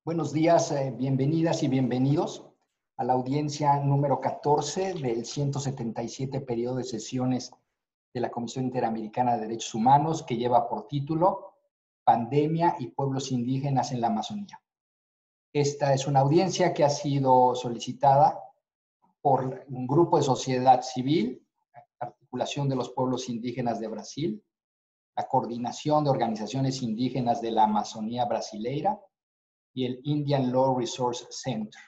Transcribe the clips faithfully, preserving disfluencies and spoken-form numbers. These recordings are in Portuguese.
Buenos días, eh, bienvenidas y bienvenidos a la audiencia número catorce del ciento setenta y siete periodo de sesiones de la Comisión Interamericana de Derechos Humanos, que lleva por título Pandemia y Pueblos Indígenas en la Amazonía. Esta es una audiencia que ha sido solicitada por un grupo de sociedad civil, Articulación de los Pueblos Indígenas de Brasil, la Coordinación de Organizaciones Indígenas de la Amazonía Brasileira y el Indian Law Resource Center.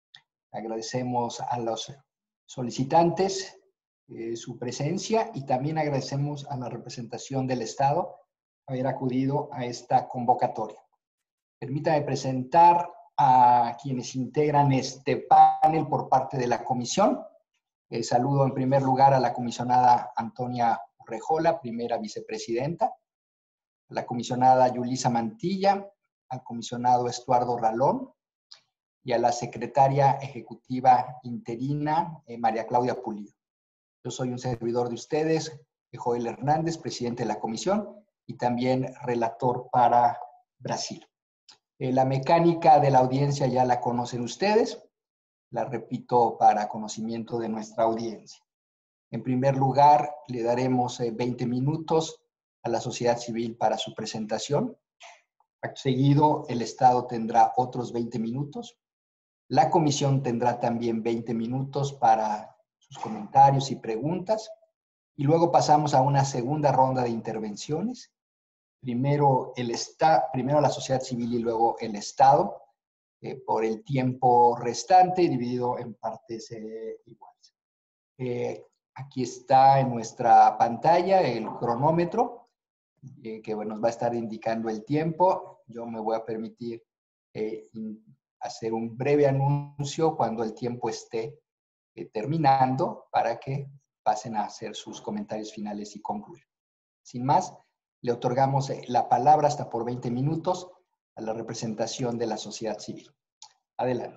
Agradecemos a los solicitantes eh, su presencia y también agradecemos a la representación del Estado haber acudido a esta convocatoria. Permítame presentar a quienes integran este panel por parte de la comisión. Eh, saludo en primer lugar a la comisionada Antonia Urrejola, primera vicepresidenta, a la comisionada Yulisa Mantilla, al comisionado Estuardo Ralón y a la secretaria ejecutiva interina eh, María Claudia Pulido. Yo soy un servidor de ustedes, Joel Hernández, presidente de la comisión y también relator para Brasil. Eh, la mecánica de la audiencia ya la conocen ustedes, la repito para conocimiento de nuestra audiencia. En primer lugar, le daremos eh, veinte minutos a la sociedad civil para su presentación. Acto seguido, el Estado tendrá otros veinte minutos. La comisión tendrá también veinte minutos para sus comentarios y preguntas. Y luego pasamos a una segunda ronda de intervenciones. Primero, el esta, primero la sociedad civil y luego el Estado, eh, por el tiempo restante, dividido en partes eh, iguales. Eh, aquí está en nuestra pantalla el cronómetro, eh, que bueno, nos va a estar indicando el tiempo. Yo me voy a permitir eh, hacer un breve anuncio cuando el tiempo esté eh, terminando para que pasen a hacer sus comentarios finales y concluir. Sin más, le otorgamos eh, la palabra hasta por veinte minutos a la representación de la sociedad civil. Adelante.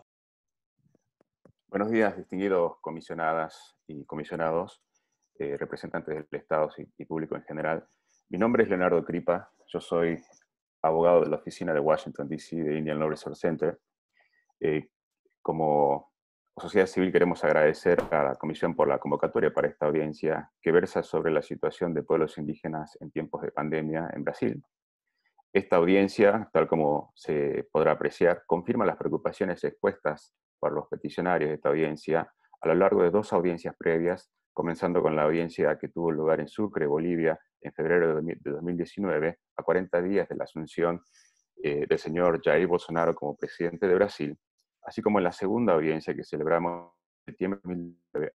Buenos días, distinguidos comisionadas y comisionados, eh, representantes del Estado y público en general. Mi nombre es Leonardo Cripa, yo soy abogado de la oficina de Washington, D C de Indian Law Resource Center. Eh, como sociedad civil queremos agradecer a la Comisión por la convocatoria para esta audiencia que versa sobre la situación de pueblos indígenas en tiempos de pandemia en Brasil. Esta audiencia, tal como se podrá apreciar, confirma las preocupaciones expuestas por los peticionarios de esta audiencia a lo largo de dos audiencias previas, comenzando con la audiencia que tuvo lugar en Sucre, Bolivia, en febrero de dos mil diecinueve, a cuarenta días de la asunción eh, del señor Jair Bolsonaro como presidente de Brasil, así como en la segunda audiencia que celebramos en septiembre de dos mil diecinueve,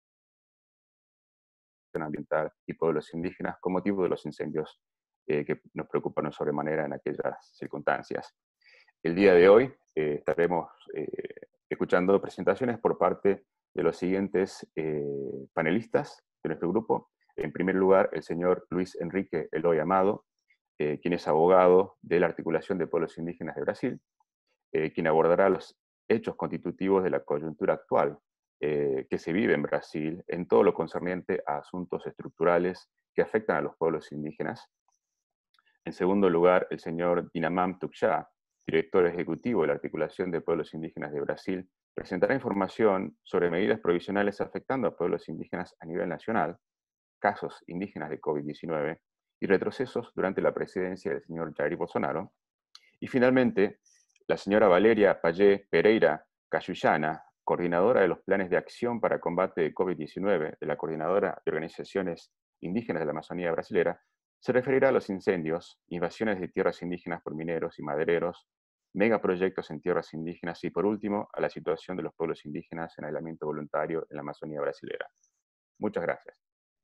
ambiental y pueblos indígenas con motivo de los incendios eh, que nos preocupan sobremanera en aquellas circunstancias. El día de hoy eh, estaremos eh, escuchando presentaciones por parte de los siguientes eh, panelistas de nuestro grupo. En primer lugar, el señor Luis Enrique Eloy Amado, eh, quien es abogado de la Articulación de Pueblos Indígenas de Brasil, eh, quien abordará los hechos constitutivos de la coyuntura actual eh, que se vive en Brasil en todo lo concerniente a asuntos estructurales que afectan a los pueblos indígenas. En segundo lugar, el señor Dinamam Tuxá, director ejecutivo de la Articulación de Pueblos Indígenas de Brasil, presentará información sobre medidas provisionales afectando a pueblos indígenas a nivel nacional, casos indígenas de COVID diecinueve y retrocesos durante la presidencia del señor Jair Bolsonaro. Y finalmente, la señora Valeria Pallé Pereira Cayullana, coordinadora de los planes de acción para combate de COVID diecinueve de la Coordinadora de Organizaciones Indígenas de la Amazonía Brasilera, se referirá a los incendios, invasiones de tierras indígenas por mineros y madereros, megaproyectos en tierras indígenas y, por último, a la situación de los pueblos indígenas en aislamiento voluntario en la Amazonía brasilera. Muchas gracias.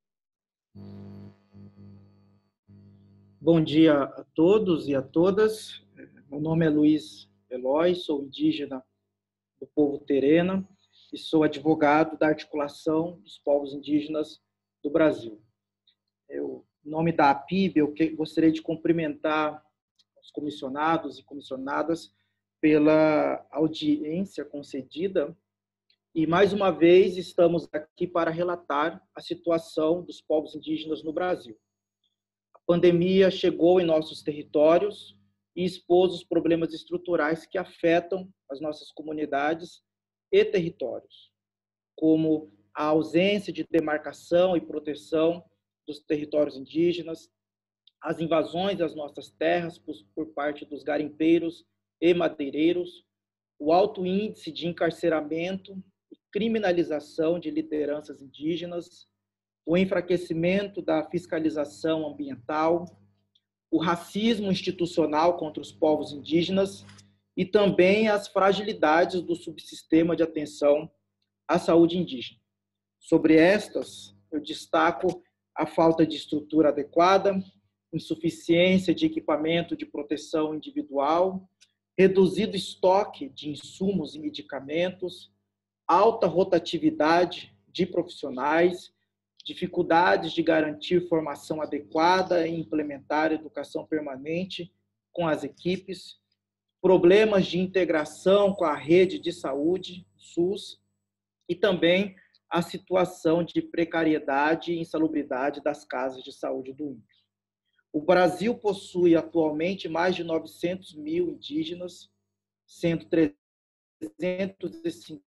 Bom dia a todos e a todas. Meu nome é Luiz Eloy, sou indígena do povo Terena e sou advogado da Articulação dos Povos Indígenas do Brasil. Eu, em nome da A P I B, eu que, gostaria de cumprimentar os comissionados e comissionadas pela audiência concedida e, mais uma vez, estamos aqui para relatar a situação dos povos indígenas no Brasil. A pandemia chegou em nossos territórios e expôs os problemas estruturais que afetam as nossas comunidades e territórios, como a ausência de demarcação e proteção dos territórios indígenas, as invasões das nossas terras por, por parte dos garimpeiros e madeireiros, o alto índice de encarceramento e criminalização de lideranças indígenas, o enfraquecimento da fiscalização ambiental, o racismo institucional contra os povos indígenas e também as fragilidades do subsistema de atenção à saúde indígena. Sobre estas, eu destaco a falta de estrutura adequada, insuficiência de equipamento de proteção individual, reduzido estoque de insumos e medicamentos, alta rotatividade de profissionais, dificuldades de garantir formação adequada e implementar educação permanente com as equipes, problemas de integração com a rede de saúde, SUS, e também a situação de precariedade e insalubridade das casas de saúde do índio. O Brasil possui atualmente mais de novecentos mil indígenas, sendo trezentos e cinco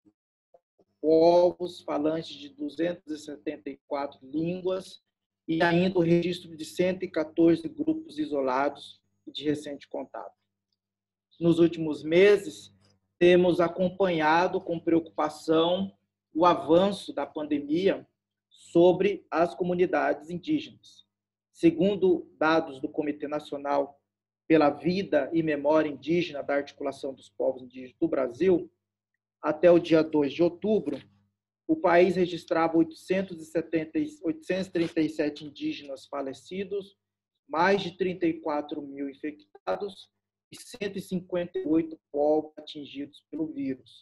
povos falantes de duzentas e setenta e quatro línguas e ainda o registro de cento e quatorze grupos isolados e de recente contato. Nos últimos meses, temos acompanhado com preocupação o avanço da pandemia sobre as comunidades indígenas. Segundo dados do Comitê Nacional pela Vida e Memória Indígena da Articulação dos Povos Indígenas do Brasil, até o dia dois de outubro, o país registrava oitocentos e trinta e sete indígenas falecidos, mais de trinta e quatro mil infectados e cento e cinquenta e oito povos atingidos pelo vírus.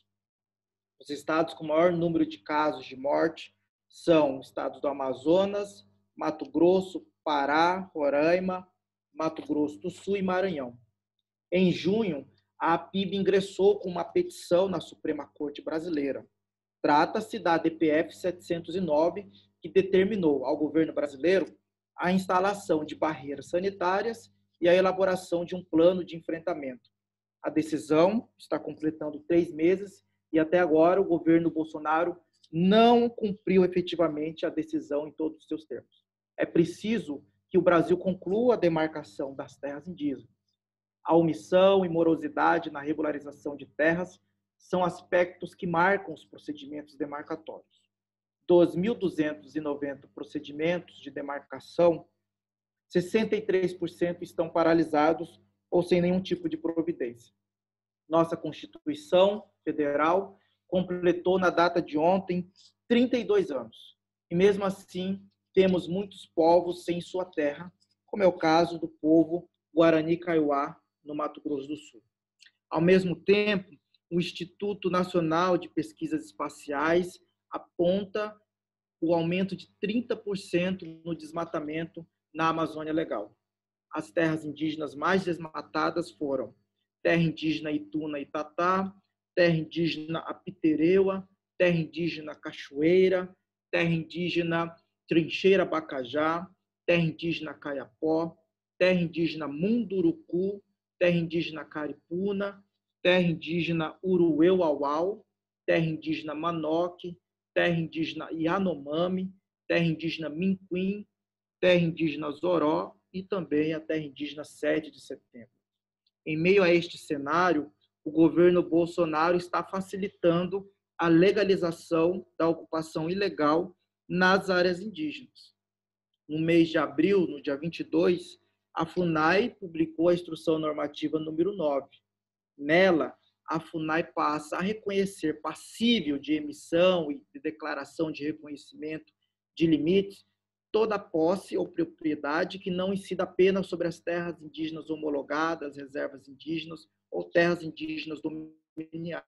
Os estados com maior número de casos de morte são os estados do Amazonas, Mato Grosso, Pará, Roraima, Mato Grosso do Sul e Maranhão. Em junho, a A P I B ingressou com uma petição na Suprema Corte Brasileira. Trata-se da D P F setecentos e nove, que determinou ao governo brasileiro a instalação de barreiras sanitárias e a elaboração de um plano de enfrentamento. A decisão está completando três meses e até agora o governo Bolsonaro não cumpriu efetivamente a decisão em todos os seus termos. É preciso que o Brasil conclua a demarcação das terras indígenas. A omissão e morosidade na regularização de terras são aspectos que marcam os procedimentos demarcatórios. Dos mil duzentos e noventa procedimentos de demarcação, sessenta e três por cento estão paralisados ou sem nenhum tipo de providência. Nossa Constituição Federal completou na data de ontem trinta e dois anos. E mesmo assim, temos muitos povos sem sua terra, como é o caso do povo Guarani Kaiowá, no Mato Grosso do Sul. Ao mesmo tempo, o Instituto Nacional de Pesquisas Espaciais aponta o aumento de trinta por cento no desmatamento na Amazônia Legal. As terras indígenas mais desmatadas foram terra indígena Ituna Itatá, terra indígena Apitereua, terra indígena Cachoeira, terra indígena Trincheira Bacajá, terra indígena Caiapó, terra indígena Munduruku, terra indígena Caripuna, terra indígena Urueu-Auau, terra indígena Manoque, terra indígena Yanomami, terra indígena Minquim, terra indígena Zoró e também a terra indígena sete de setembro. Em meio a este cenário, o governo Bolsonaro está facilitando a legalização da ocupação ilegal nas áreas indígenas. No mês de abril, no dia vinte e dois, a FUNAI publicou a Instrução Normativa número nove. Nela, a FUNAI passa a reconhecer passível de emissão e de declaração de reconhecimento de limites toda posse ou propriedade que não incida apenas sobre as terras indígenas homologadas, reservas indígenas ou terras indígenas dominiais.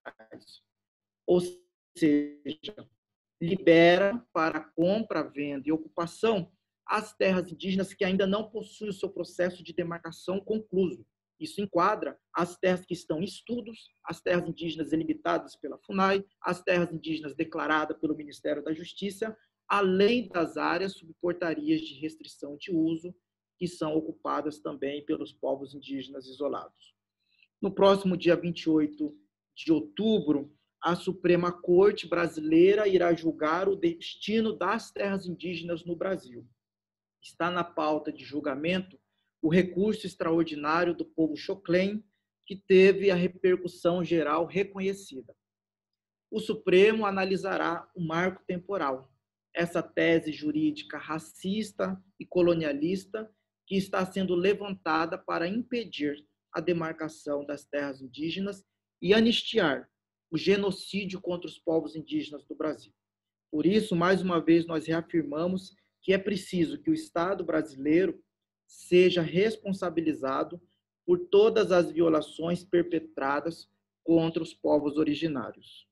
Ou seja, libera para compra, venda e ocupação as terras indígenas que ainda não possuem o seu processo de demarcação concluído. Isso enquadra as terras que estão em estudos, as terras indígenas delimitadas pela FUNAI, as terras indígenas declaradas pelo Ministério da Justiça, além das áreas sob portarias de restrição de uso que são ocupadas também pelos povos indígenas isolados. No próximo dia vinte e oito de outubro, a Suprema Corte Brasileira irá julgar o destino das terras indígenas no Brasil. Está na pauta de julgamento o recurso extraordinário do povo Xoclen, que teve a repercussão geral reconhecida. O Supremo analisará o marco temporal, essa tese jurídica racista e colonialista que está sendo levantada para impedir a demarcação das terras indígenas e anistiar o genocídio contra os povos indígenas do Brasil. Por isso, mais uma vez, nós reafirmamos que é preciso que o Estado brasileiro seja responsabilizado por todas as violações perpetradas contra os povos originários.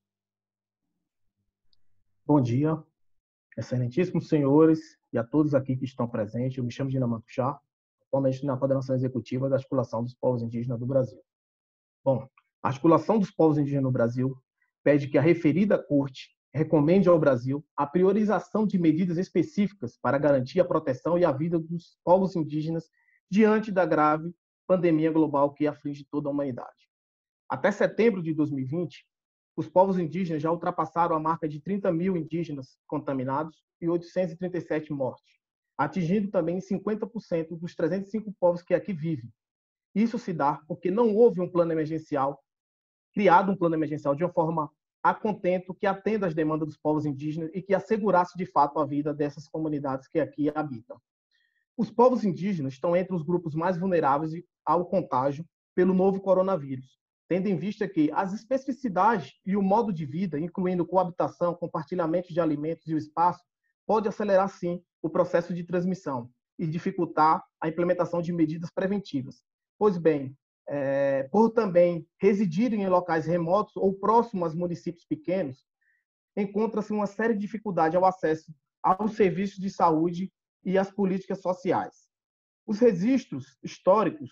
Bom dia, excelentíssimos senhores e a todos aqui que estão presentes. Eu me chamo Dina Mantuchá, atualmente na coordenação executiva da Articulação dos Povos Indígenas do Brasil. Bom, a Articulação dos Povos Indígenas no Brasil pede que a referida Corte recomende ao Brasil a priorização de medidas específicas para garantir a proteção e a vida dos povos indígenas diante da grave pandemia global que aflige toda a humanidade. Até setembro de dois mil e vinte, os povos indígenas já ultrapassaram a marca de trinta mil indígenas contaminados e oitocentos e trinta e sete mortes, atingindo também cinquenta por cento dos trezentos e cinco povos que aqui vivem. Isso se dá porque não houve um plano emergencial, criado um plano emergencial de uma forma a contento que atenda às demandas dos povos indígenas e que assegurasse de fato a vida dessas comunidades que aqui habitam. Os povos indígenas estão entre os grupos mais vulneráveis ao contágio pelo novo coronavírus, tendo em vista que as especificidades e o modo de vida, incluindo coabitação, compartilhamento de alimentos e o espaço, pode acelerar, sim, o processo de transmissão e dificultar a implementação de medidas preventivas. Pois bem, é, por também residirem em locais remotos ou próximos a municípios pequenos, encontra-se uma série de dificuldades ao acesso aos serviços de saúde e às políticas sociais. Os registros históricos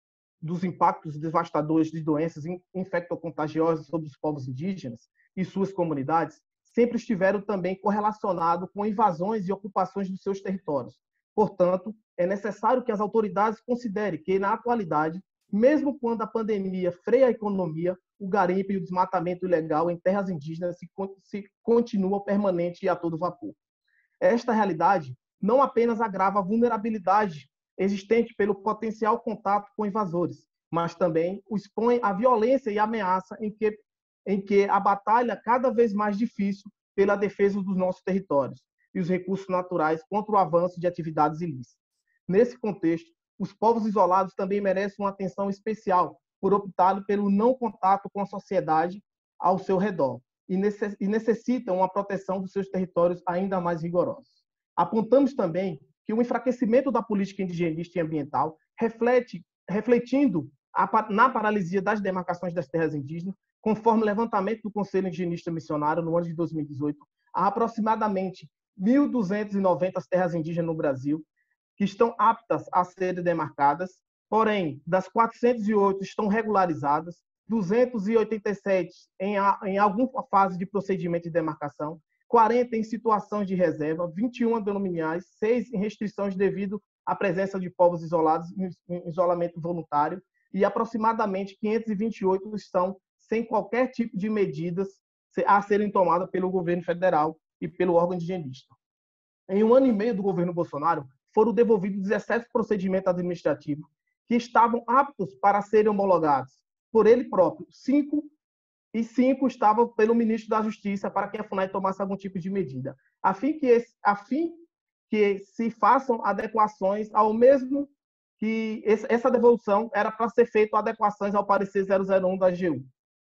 dos impactos devastadores de doenças infectocontagiosas sobre os povos indígenas e suas comunidades sempre estiveram também correlacionados com invasões e ocupações dos seus territórios. Portanto, é necessário que as autoridades considerem que, na atualidade, mesmo quando a pandemia freia a economia, o garimpo e o desmatamento ilegal em terras indígenas se, se continua permanente e a todo vapor. Esta realidade não apenas agrava a vulnerabilidade existente pelo potencial contato com invasores, mas também o expõe à violência e ameaça em que, em que a batalha cada vez mais difícil pela defesa dos nossos territórios e os recursos naturais contra o avanço de atividades ilícitas. Nesse contexto, os povos isolados também merecem uma atenção especial por optarem pelo não contato com a sociedade ao seu redor e necessitam uma proteção dos seus territórios ainda mais rigorosa. Apontamos também que o enfraquecimento da política indigenista e ambiental reflete, refletindo a, na paralisia das demarcações das terras indígenas, conforme o levantamento do Conselho Indigenista Missionário no ano de dois mil e dezoito, há aproximadamente mil duzentas e noventa terras indígenas no Brasil que estão aptas a serem demarcadas, porém, das quatrocentas e oito estão regularizadas, duzentas e oitenta e sete em, em alguma fase de procedimento de demarcação, quarenta em situações de reserva, vinte e um dominiais, seis em restrições devido à presença de povos isolados em isolamento voluntário e aproximadamente quinhentas e vinte e oito estão sem qualquer tipo de medidas a serem tomadas pelo governo federal e pelo órgão indigenista. Em um ano e meio do governo Bolsonaro, foram devolvidos dezessete procedimentos administrativos que estavam aptos para serem homologados por ele próprio. Cinco e cinco estavam pelo ministro da Justiça para que a FUNAI tomasse algum tipo de medida, a fim que, esse, a fim que se façam adequações ao mesmo que esse, essa devolução era para ser feita adequações ao parecer zero zero um da A G U.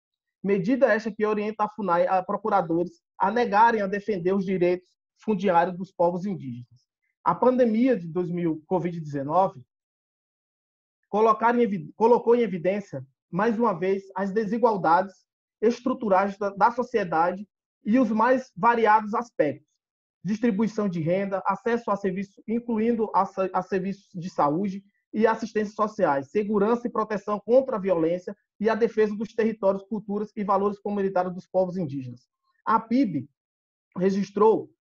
Medida esta que orienta a FUNAI a procuradores a negarem a defender os direitos fundiários dos povos indígenas. A pandemia de dois mil, covid dezenove colocou em evidência, mais uma vez, as desigualdades estruturais da, da sociedade e os mais variados aspectos. Distribuição de renda, acesso a serviços, incluindo a, a serviços de saúde e assistência sociais, segurança e proteção contra a violência e a defesa dos territórios, culturas e valores comunitários dos povos indígenas. A P I B registrou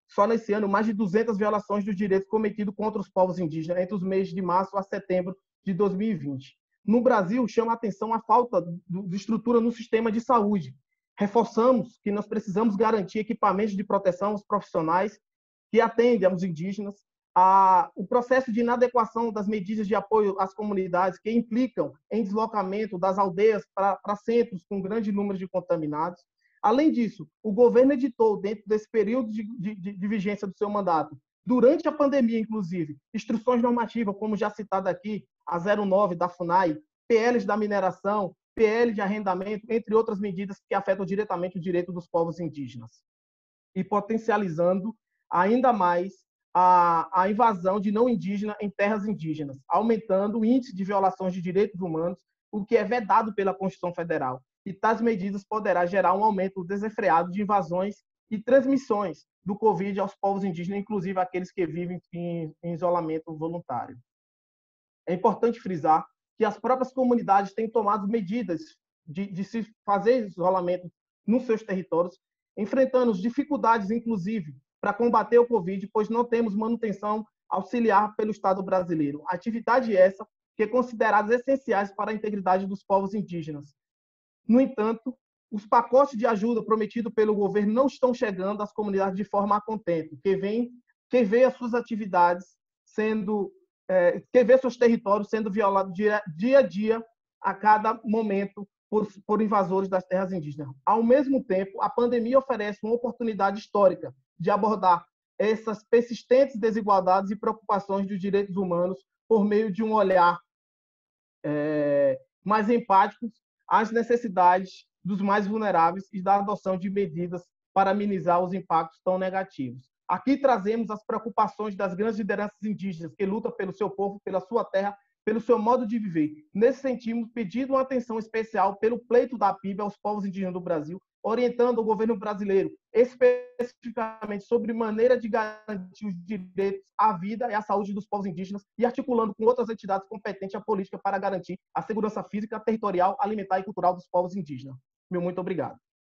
só nesse ano, mais de duzentas violações dos direitos cometidos contra os povos indígenas entre os meses de março a setembro de dois mil e vinte. No Brasil, chama a atenção a falta de estrutura no sistema de saúde. Reforçamos que nós precisamos garantir equipamentos de proteção aos profissionais que atendem aos indígenas, a, o processo de inadequação das medidas de apoio às comunidades que implicam em deslocamento das aldeias para centros com grande número de contaminados. Além disso, o governo editou, dentro desse período de, de, de vigência do seu mandato, durante a pandemia, inclusive, instruções normativas, como já citado aqui, a zero nove da FUNAI, P Ls da mineração, P L de arrendamento, entre outras medidas que afetam diretamente o direito dos povos indígenas. E potencializando ainda mais a, a invasão de não indígena em terras indígenas, aumentando o índice de violações de direitos humanos, o que é vedado pela Constituição Federal. E tais medidas poderá gerar um aumento desenfreado de invasões e transmissões do Covid aos povos indígenas, inclusive aqueles que vivem em, em isolamento voluntário. É importante frisar que as próprias comunidades têm tomado medidas de, de se fazer isolamento nos seus territórios, enfrentando dificuldades, inclusive, para combater o Covid, pois não temos manutenção auxiliar pelo Estado brasileiro. Atividade essa que é considerada essenciais para a integridade dos povos indígenas. No entanto, os pacotes de ajuda prometidos pelo governo não estão chegando às comunidades de forma a contento, que vem, que vê as suas atividades sendo, é, que vê seus territórios sendo violados dia, dia a dia, a cada momento, por, por invasores das terras indígenas. Ao mesmo tempo, a pandemia oferece uma oportunidade histórica de abordar essas persistentes desigualdades e preocupações dos direitos humanos por meio de um olhar é, mais empático às necessidades dos mais vulneráveis e da adoção de medidas para amenizar os impactos tão negativos. Aqui trazemos as preocupações das grandes lideranças indígenas que lutam pelo seu povo, pela sua terra, pelo seu modo de viver. Nesse sentido, pedindo uma atenção especial pelo pleito da P I B aos povos indígenas do Brasil, orientando o governo brasileiro especificamente sobre maneira de garantir os direitos à vida e à saúde dos povos indígenas e articulando com outras entidades competentes a política para garantir a segurança física, territorial, alimentar e cultural dos povos indígenas. Meu muito obrigado.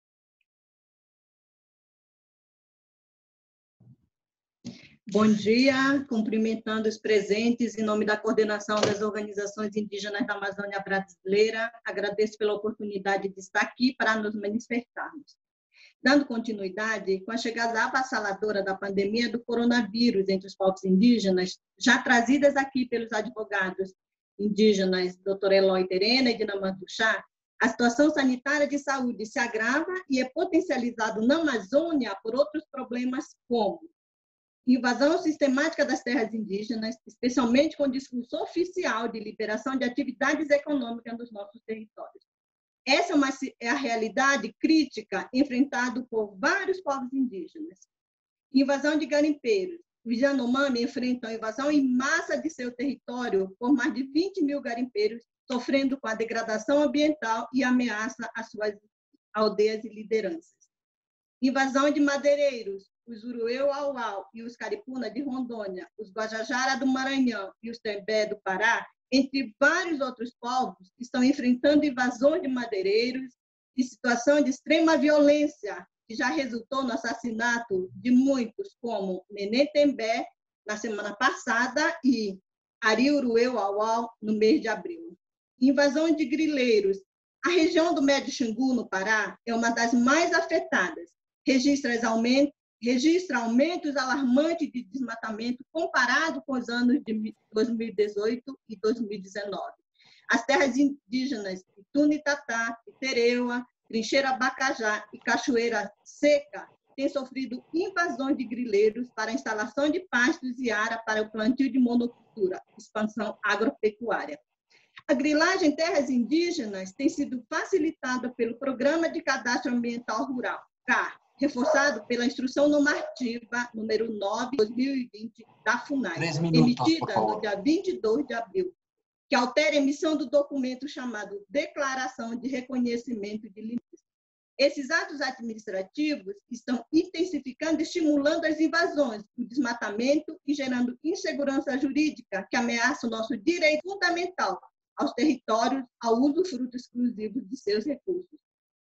Bom dia, cumprimentando os presentes em nome da Coordenação das Organizações Indígenas da Amazônia Brasileira. Agradeço pela oportunidade de estar aqui para nos manifestarmos. Dando continuidade, com a chegada avassaladora da pandemia do coronavírus entre os povos indígenas, já trazidas aqui pelos advogados indígenas doutor Eloy Terena e Dinamantu Chá, a situação sanitária de saúde se agrava e é potencializado na Amazônia por outros problemas como invasão sistemática das terras indígenas, especialmente com o discurso oficial de liberação de atividades econômicas nos nossos territórios. Essa é, uma, é a realidade crítica enfrentada por vários povos indígenas. Invasão de garimpeiros. Os Yanomami enfrentam invasão em massa de seu território por mais de vinte mil garimpeiros, sofrendo com a degradação ambiental e ameaça às suas aldeias e lideranças. Invasão de madeireiros. Os Urueu-Auau e os Caripuna de Rondônia, os Guajajara do Maranhão e os Tembé do Pará, entre vários outros povos, estão enfrentando invasões de madeireiros e situação de extrema violência, que já resultou no assassinato de muitos, como Nenê Tembé, na semana passada, e Ari Urueu-Auau, no mês de abril. Invasão de grileiros. A região do Médio Xingu, no Pará, é uma das mais afetadas. Registra aumentos registra aumentos alarmantes de desmatamento comparado com os anos de dois mil e dezoito e dois mil e dezenove. As terras indígenas Itunitatá, Itereua, Trincheira Bacajá e Cachoeira Seca têm sofrido invasões de grileiros para a instalação de pastos e área para o plantio de monocultura, expansão agropecuária. A grilagem em terras indígenas tem sido facilitada pelo Programa de Cadastro Ambiental Rural, C A R, reforçado pela Instrução Normativa número nove de dois mil e vinte da FUNAI, minutos, emitida no dia vinte e dois de abril, que altera a emissão do documento chamado Declaração de Reconhecimento de Limites. Esses atos administrativos estão intensificando e estimulando as invasões, o desmatamento e gerando insegurança jurídica que ameaça o nosso direito fundamental aos territórios, ao usufruto exclusivo de seus recursos.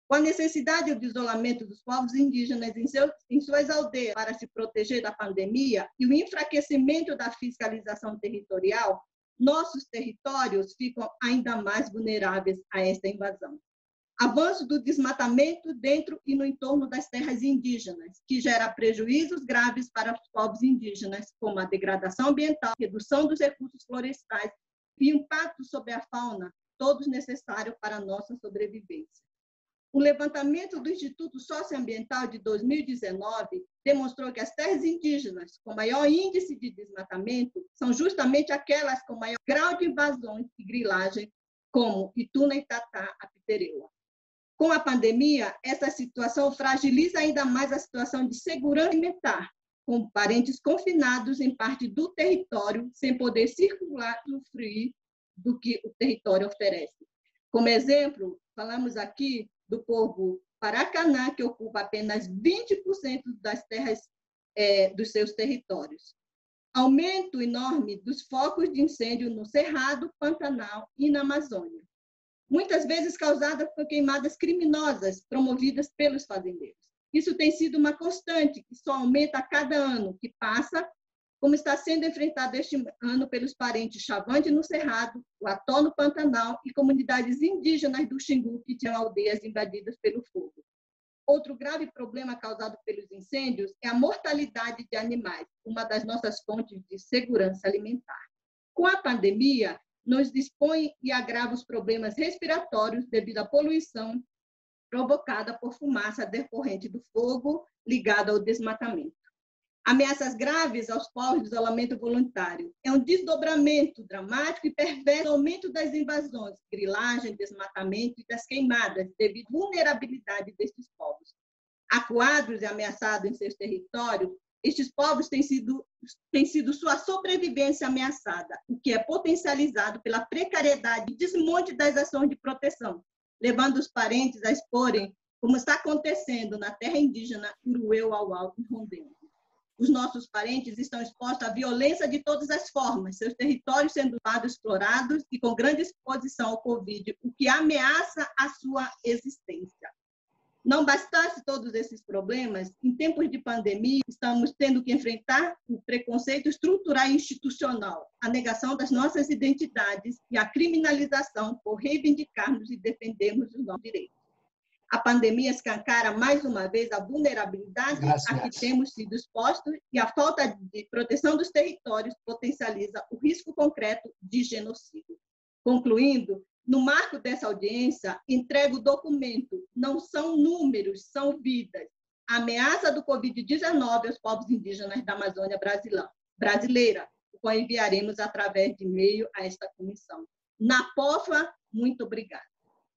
Com a necessidade do isolamento dos povos indígenas em, seus, em suas aldeias para se proteger da pandemia e o enfraquecimento da fiscalização territorial, nossos territórios ficam ainda mais vulneráveis a esta invasão. Avanço do desmatamento dentro e no entorno das terras indígenas, que gera prejuízos graves para os povos indígenas, como a degradação ambiental, redução dos recursos florestais e impacto sobre a fauna, todos necessários para a nossa sobrevivência. O levantamento do Instituto Socioambiental de dois mil e dezenove demonstrou que as terras indígenas com maior índice de desmatamento são justamente aquelas com maior grau de invasões e grilagem, como Ituna, Itatá, Apitereua. Com a pandemia, essa situação fragiliza ainda mais a situação de segurança alimentar, com parentes confinados em parte do território, sem poder circular e usufruir do que o território oferece. Como exemplo, falamos aqui do povo Paracanã, que ocupa apenas vinte por cento das terras é, dos seus territórios. Aumento enorme dos focos de incêndio no Cerrado, Pantanal e na Amazônia, muitas vezes causadas por queimadas criminosas promovidas pelos fazendeiros. Isso tem sido uma constante que só aumenta a cada ano que passa, como está sendo enfrentado este ano pelos parentes Chavante no Cerrado, o Ató no Pantanal e comunidades indígenas do Xingu, que tinham aldeias invadidas pelo fogo. Outro grave problema causado pelos incêndios é a mortalidade de animais, uma das nossas fontes de segurança alimentar. Com a pandemia, nos dispõe e agrava os problemas respiratórios devido à poluição provocada por fumaça decorrente do fogo ligado ao desmatamento. Ameaças graves aos povos de isolamento voluntário. É um desdobramento dramático e perverso aumento das invasões, grilagem, desmatamento e das queimadas, devido à vulnerabilidade destes povos. Acuados e ameaçados em seus territórios, estes povos têm sido, têm sido sua sobrevivência ameaçada, o que é potencializado pela precariedade e desmonte das ações de proteção, levando os parentes a exporem, como está acontecendo na terra indígena Urueu-Auau, em Rondônia. Os nossos parentes estão expostos à violência de todas as formas, seus territórios sendo explorados e com grande exposição ao Covid, o que ameaça a sua existência. Não bastasse todos esses problemas, em tempos de pandemia, estamos tendo que enfrentar o preconceito estrutural e institucional, a negação das nossas identidades e a criminalização por reivindicarmos e defendermos os nossos direitos. A pandemia escancara mais uma vez a vulnerabilidade Graças. a que temos sido expostos e a falta de proteção dos territórios potencializa o risco concreto de genocídio. Concluindo, no marco dessa audiência, entrego o documento. Não são números, são vidas. A ameaça do Covid dezenove aos povos indígenas da Amazônia brasileira, o qual enviaremos através de e-mail a esta comissão. Na P O F A, muito obrigada.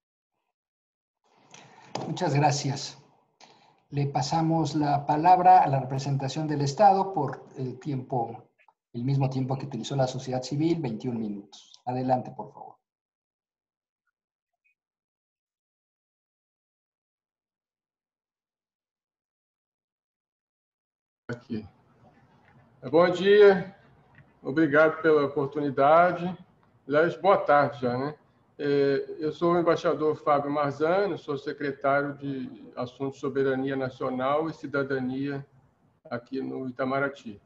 Muchas gracias. Le pasamos la palabra a la representación del Estado por el tiempo, el mismo tiempo que utilizó la sociedad civil, veintiún minutos. Adelante, por favor. Aqui. Bom dia, obrigado pela oportunidade. Aliás, boa tarde já, né? Eu sou o embaixador Fábio Marzano, sou secretário de Assuntos de Soberania Nacional e Cidadania aqui no Itamaraty.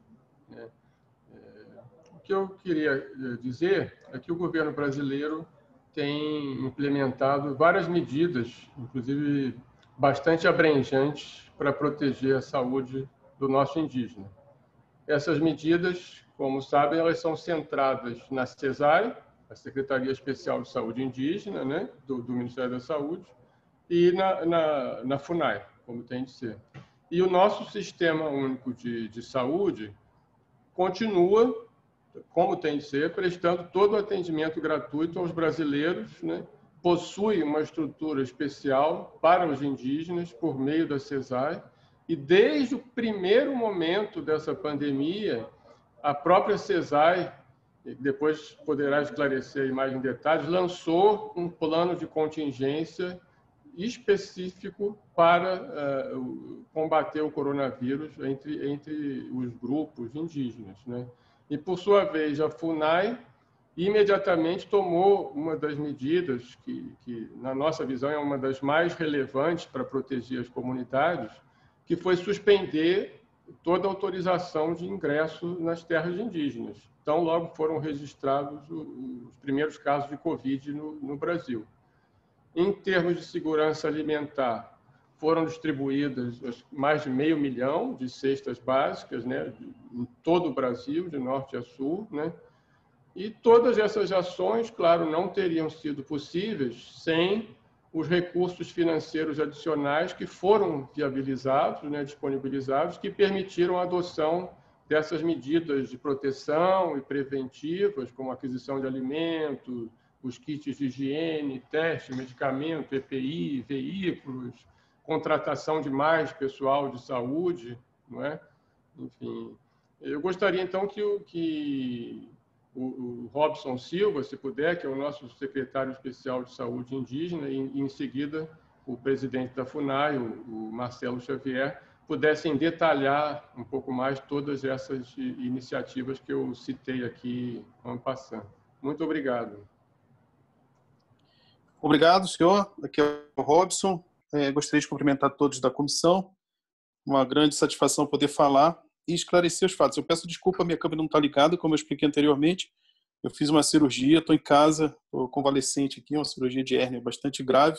O que eu queria dizer é que o governo brasileiro tem implementado várias medidas, inclusive bastante abrangentes, para proteger a saúde do nosso indígena. Essas medidas, como sabem, elas são centradas na CESAI, a Secretaria Especial de Saúde Indígena, né, do, do Ministério da Saúde, e na, na, na FUNAI, como tem de ser. E o nosso Sistema Único de, de Saúde continua, como tem de ser, prestando todo o atendimento gratuito aos brasileiros, né, possui uma estrutura especial para os indígenas por meio da CESAI, e desde o primeiro momento dessa pandemia, a própria CESAI, depois poderá esclarecer mais em detalhes, lançou um plano de contingência específico para uh, combater o coronavírus entre, entre os grupos indígenas, né? E, por sua vez, a FUNAI e imediatamente tomou uma das medidas que, que, na nossa visão, é uma das mais relevantes para proteger as comunidades, que foi suspender toda autorização de ingresso nas terras indígenas. Então, logo foram registrados os primeiros casos de Covid no, no Brasil. Em termos de segurança alimentar, foram distribuídas mais de meio milhão de cestas básicas, né, em todo o Brasil, de norte a sul, né? E todas essas ações, claro, não teriam sido possíveis sem os recursos financeiros adicionais que foram viabilizados, né, disponibilizados, que permitiram a adoção dessas medidas de proteção e preventivas, como aquisição de alimentos, os kits de higiene, teste, medicamento, E P I, veículos, contratação de mais pessoal de saúde, não é? Enfim, eu gostaria então que o que o Robson Silva, se puder, que é o nosso secretário especial de saúde indígena, e em seguida o presidente da FUNAI, o Marcelo Xavier, pudessem detalhar um pouco mais todas essas iniciativas que eu citei aqui en passant. Muito obrigado. Obrigado, senhor. Aqui é o Robson. É, gostaria de cumprimentar todos da comissão. Uma grande satisfação poder falar e esclarecer os fatos. Eu peço desculpa, minha câmera não está ligada, como eu expliquei anteriormente. Eu fiz uma cirurgia, estou em casa, estou convalescente aqui, uma cirurgia de hérnia bastante grave,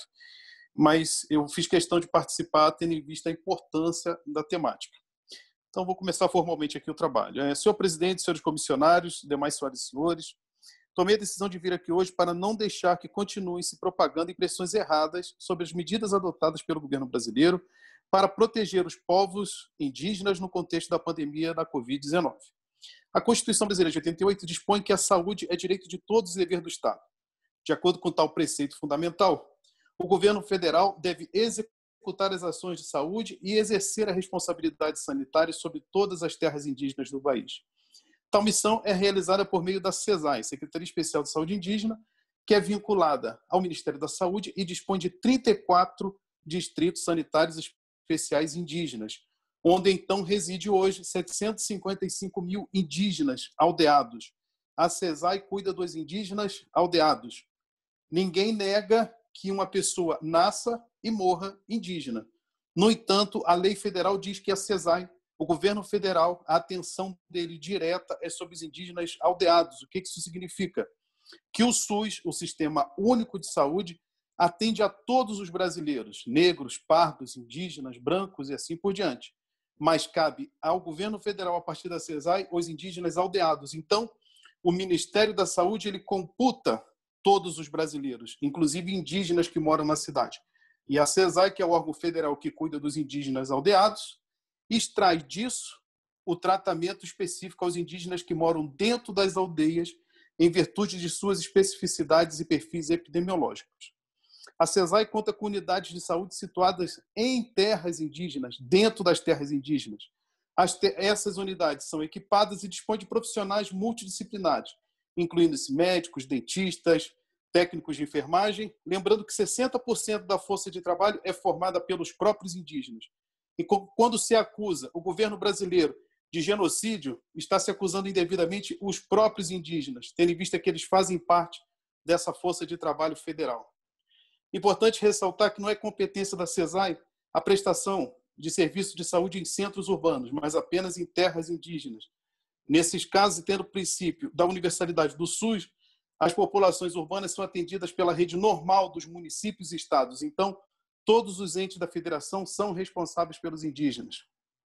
mas eu fiz questão de participar, tendo em vista a importância da temática. Então, vou começar formalmente aqui o trabalho. É, senhor presidente, senhores comissionários, demais senhoras e senhores, tomei a decisão de vir aqui hoje para não deixar que continuem se propagando impressões erradas sobre as medidas adotadas pelo governo brasileiro para proteger os povos indígenas no contexto da pandemia da Covid dezenove. A Constituição Brasileira de oitenta e oito dispõe que a saúde é direito de todos e dever do Estado. De acordo com tal preceito fundamental, o governo federal deve executar as ações de saúde e exercer a responsabilidade sanitária sobre todas as terras indígenas do país. Tal missão é realizada por meio da SESAI, Secretaria Especial de Saúde Indígena, que é vinculada ao Ministério da Saúde e dispõe de trinta e quatro distritos sanitários especiais indígenas, onde então reside hoje setecentos e cinquenta e cinco mil indígenas aldeados. A SESAI cuida dos indígenas aldeados. Ninguém nega que uma pessoa nasça e morra indígena. No entanto, a lei federal diz que a SESAI, o governo federal, a atenção dele direta é sobre os indígenas aldeados. O que isso significa? Que o SUS, o Sistema Único de Saúde, atende a todos os brasileiros, negros, pardos, indígenas, brancos e assim por diante. Mas cabe ao governo federal, a partir da SESAI, os indígenas aldeados. Então, o Ministério da Saúde ele computa todos os brasileiros, inclusive indígenas que moram na cidade. E a SESAI, que é o órgão federal que cuida dos indígenas aldeados, extrai disso o tratamento específico aos indígenas que moram dentro das aldeias em virtude de suas especificidades e perfis epidemiológicos. A SESAI conta com unidades de saúde situadas em terras indígenas, dentro das terras indígenas. As te- essas unidades são equipadas e dispõem de profissionais multidisciplinares, incluindo-se médicos, dentistas, técnicos de enfermagem, lembrando que sessenta por cento da força de trabalho é formada pelos próprios indígenas. E quando se acusa o governo brasileiro de genocídio, está se acusando indevidamente os próprios indígenas, tendo em vista que eles fazem parte dessa força de trabalho federal. Importante ressaltar que não é competência da SESAI a prestação de serviços de saúde em centros urbanos, mas apenas em terras indígenas. Nesses casos, tendo o princípio da universalidade do SUS, as populações urbanas são atendidas pela rede normal dos municípios e estados. Então, todos os entes da federação são responsáveis pelos indígenas.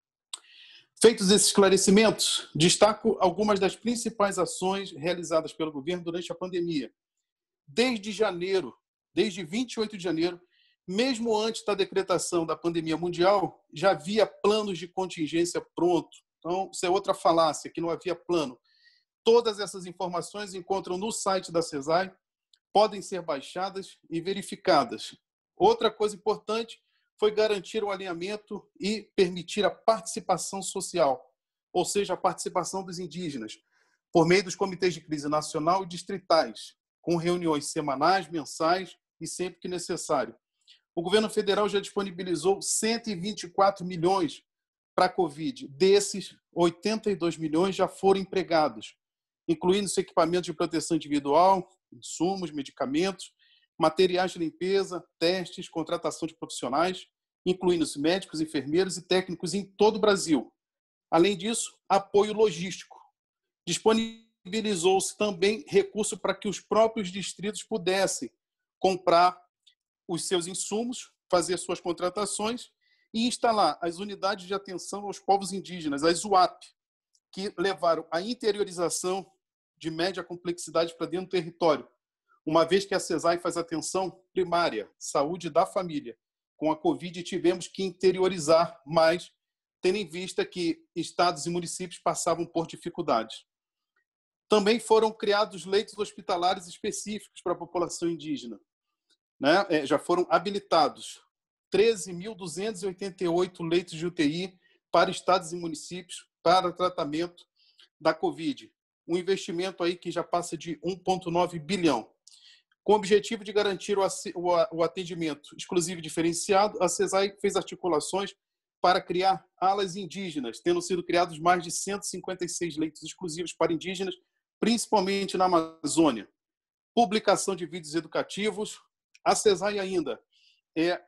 Feitos esses esclarecimentos, destaco algumas das principais ações realizadas pelo governo durante a pandemia. Desde janeiro, desde vinte e oito de janeiro, mesmo antes da decretação da pandemia mundial, já havia planos de contingência prontos. Então, isso é outra falácia, que não havia plano. Todas essas informações encontram no site da SESAI, podem ser baixadas e verificadas. Outra coisa importante foi garantir o alinhamento e permitir a participação social, ou seja, a participação dos indígenas, por meio dos comitês de crise nacional e distritais, com reuniões semanais, mensais e sempre que necessário. O governo federal já disponibilizou cento e vinte e quatro milhões para a Covid. Desses, oitenta e dois milhões já foram empregados. incluindo equipamentos de proteção individual, insumos, medicamentos, materiais de limpeza, testes, contratação de profissionais, incluindo médicos, enfermeiros e técnicos em todo o Brasil. Além disso, apoio logístico. Disponibilizou-se também recurso para que os próprios distritos pudessem comprar os seus insumos, fazer suas contratações e instalar as unidades de atenção aos povos indígenas, as U A P, que levaram à interiorização de média complexidade para dentro do território, uma vez que a CESAI faz atenção primária, saúde da família. Com a Covid, tivemos que interiorizar mais, tendo em vista que estados e municípios passavam por dificuldades. Também foram criados leitos hospitalares específicos para a população indígena. Né? Já foram habilitados treze mil duzentos e oitenta e oito leitos de U T I para estados e municípios para tratamento da Covid. Um investimento aí que já passa de um vírgula nove bilhão. Com o objetivo de garantir o atendimento exclusivo e diferenciado, a CESAI fez articulações para criar alas indígenas, tendo sido criados mais de cento e cinquenta e seis leitos exclusivos para indígenas, principalmente na Amazônia. Publicação de vídeos educativos. A CESAI ainda é,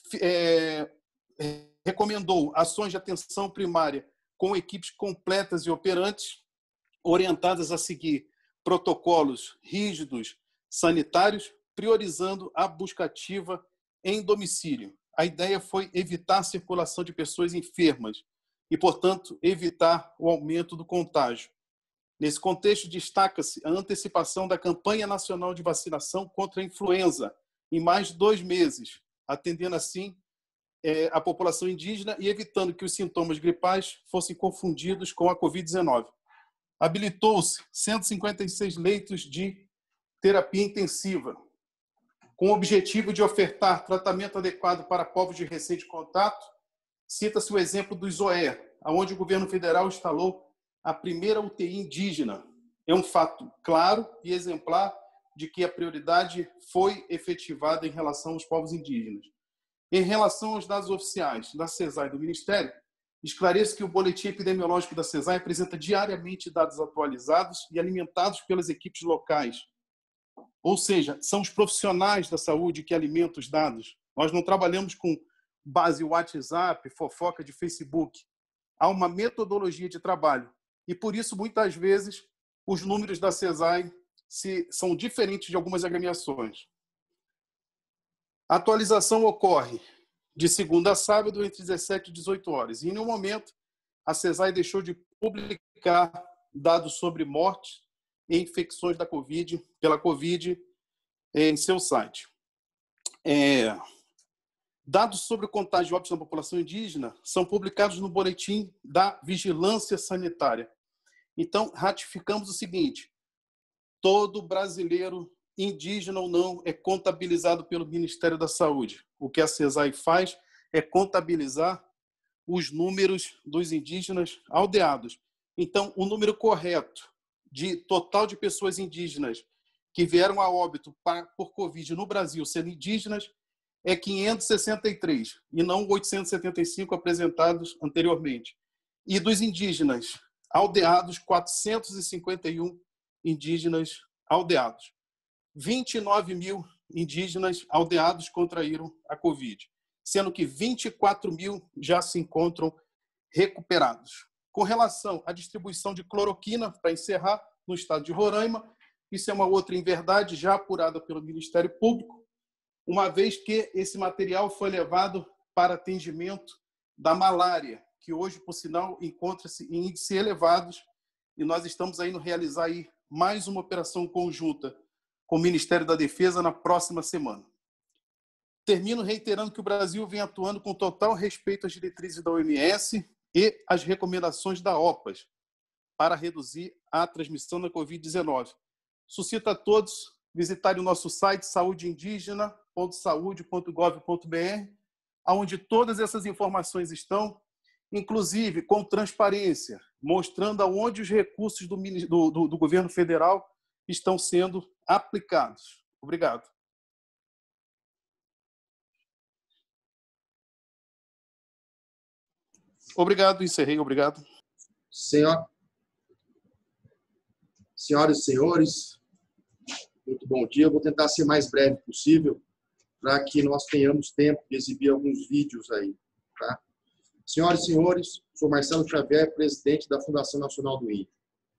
é, é, recomendou ações de atenção primária com equipes completas e operantes, orientadas a seguir protocolos rígidos sanitários, priorizando a busca ativa em domicílio. A ideia foi evitar a circulação de pessoas enfermas e, portanto, evitar o aumento do contágio. Nesse contexto, destaca-se a antecipação da campanha nacional de vacinação contra a influenza em mais de dois meses, atendendo assim é, a população indígena e evitando que os sintomas gripais fossem confundidos com a Covid dezenove. Habilitou-se cento e cinquenta e seis leitos de terapia intensiva, com o objetivo de ofertar tratamento adequado para povos de recente contato. Cita-se o exemplo do Isoé, onde o governo federal instalou a primeira U T I indígena. É um fato claro e exemplar de que a prioridade foi efetivada em relação aos povos indígenas. Em relação aos dados oficiais da CESAI e do Ministério, esclareço que o boletim epidemiológico da CESAI apresenta diariamente dados atualizados e alimentados pelas equipes locais. Ou seja, são os profissionais da saúde que alimentam os dados. Nós não trabalhamos com base WhatsApp, fofoca de Facebook. Há uma metodologia de trabalho. E, por isso, muitas vezes, os números da CESAI se, são diferentes de algumas agremiações. A atualização ocorre de segunda a sábado, entre dezessete e dezoito horas. E, em nenhum momento, a CESAI deixou de publicar dados sobre mortes e infecções da COVID, pela Covid em seu site. É, dados sobre o contágio de óbitos na população indígena são publicados no boletim da Vigilância Sanitária. Então, ratificamos o seguinte: todo brasileiro, indígena ou não, é contabilizado pelo Ministério da Saúde. O que a CESAI faz é contabilizar os números dos indígenas aldeados. Então, o número correto de total de pessoas indígenas que vieram a óbito por Covid no Brasil, sendo indígenas, é quinhentos e sessenta e três, e não oitocentos e setenta e cinco apresentados anteriormente. E dos indígenas aldeados, quatrocentos e cinquenta e um indígenas aldeados. vinte e nove mil indígenas aldeados contraíram a Covid, sendo que vinte e quatro mil já se encontram recuperados. Com relação à distribuição de cloroquina, para encerrar, no estado de Roraima, isso é uma outra inverdade já apurada pelo Ministério Público, uma vez que esse material foi levado para atendimento da malária, que hoje, por sinal, encontra-se em índices elevados, e nós estamos indo realizar aí mais uma operação conjunta com o Ministério da Defesa na próxima semana. Termino reiterando que o Brasil vem atuando com total respeito às diretrizes da O M S e às recomendações da OPAS para reduzir a transmissão da Covid dezenove. Suscito a todos visitarem o nosso site saúde indígena ponto saude ponto gov ponto br, onde todas essas informações estão, inclusive com transparência, mostrando aonde os recursos do, do, do governo federal estão sendo aplicados. Obrigado. Obrigado, encerrei. Obrigado. Senhor, Senhoras e senhores, muito bom dia. Eu vou tentar ser mais breve possível para que nós tenhamos tempo de exibir alguns vídeos aí, tá? Senhoras e senhores, sou Marcelo Xavier, presidente da Fundação Nacional do Índio.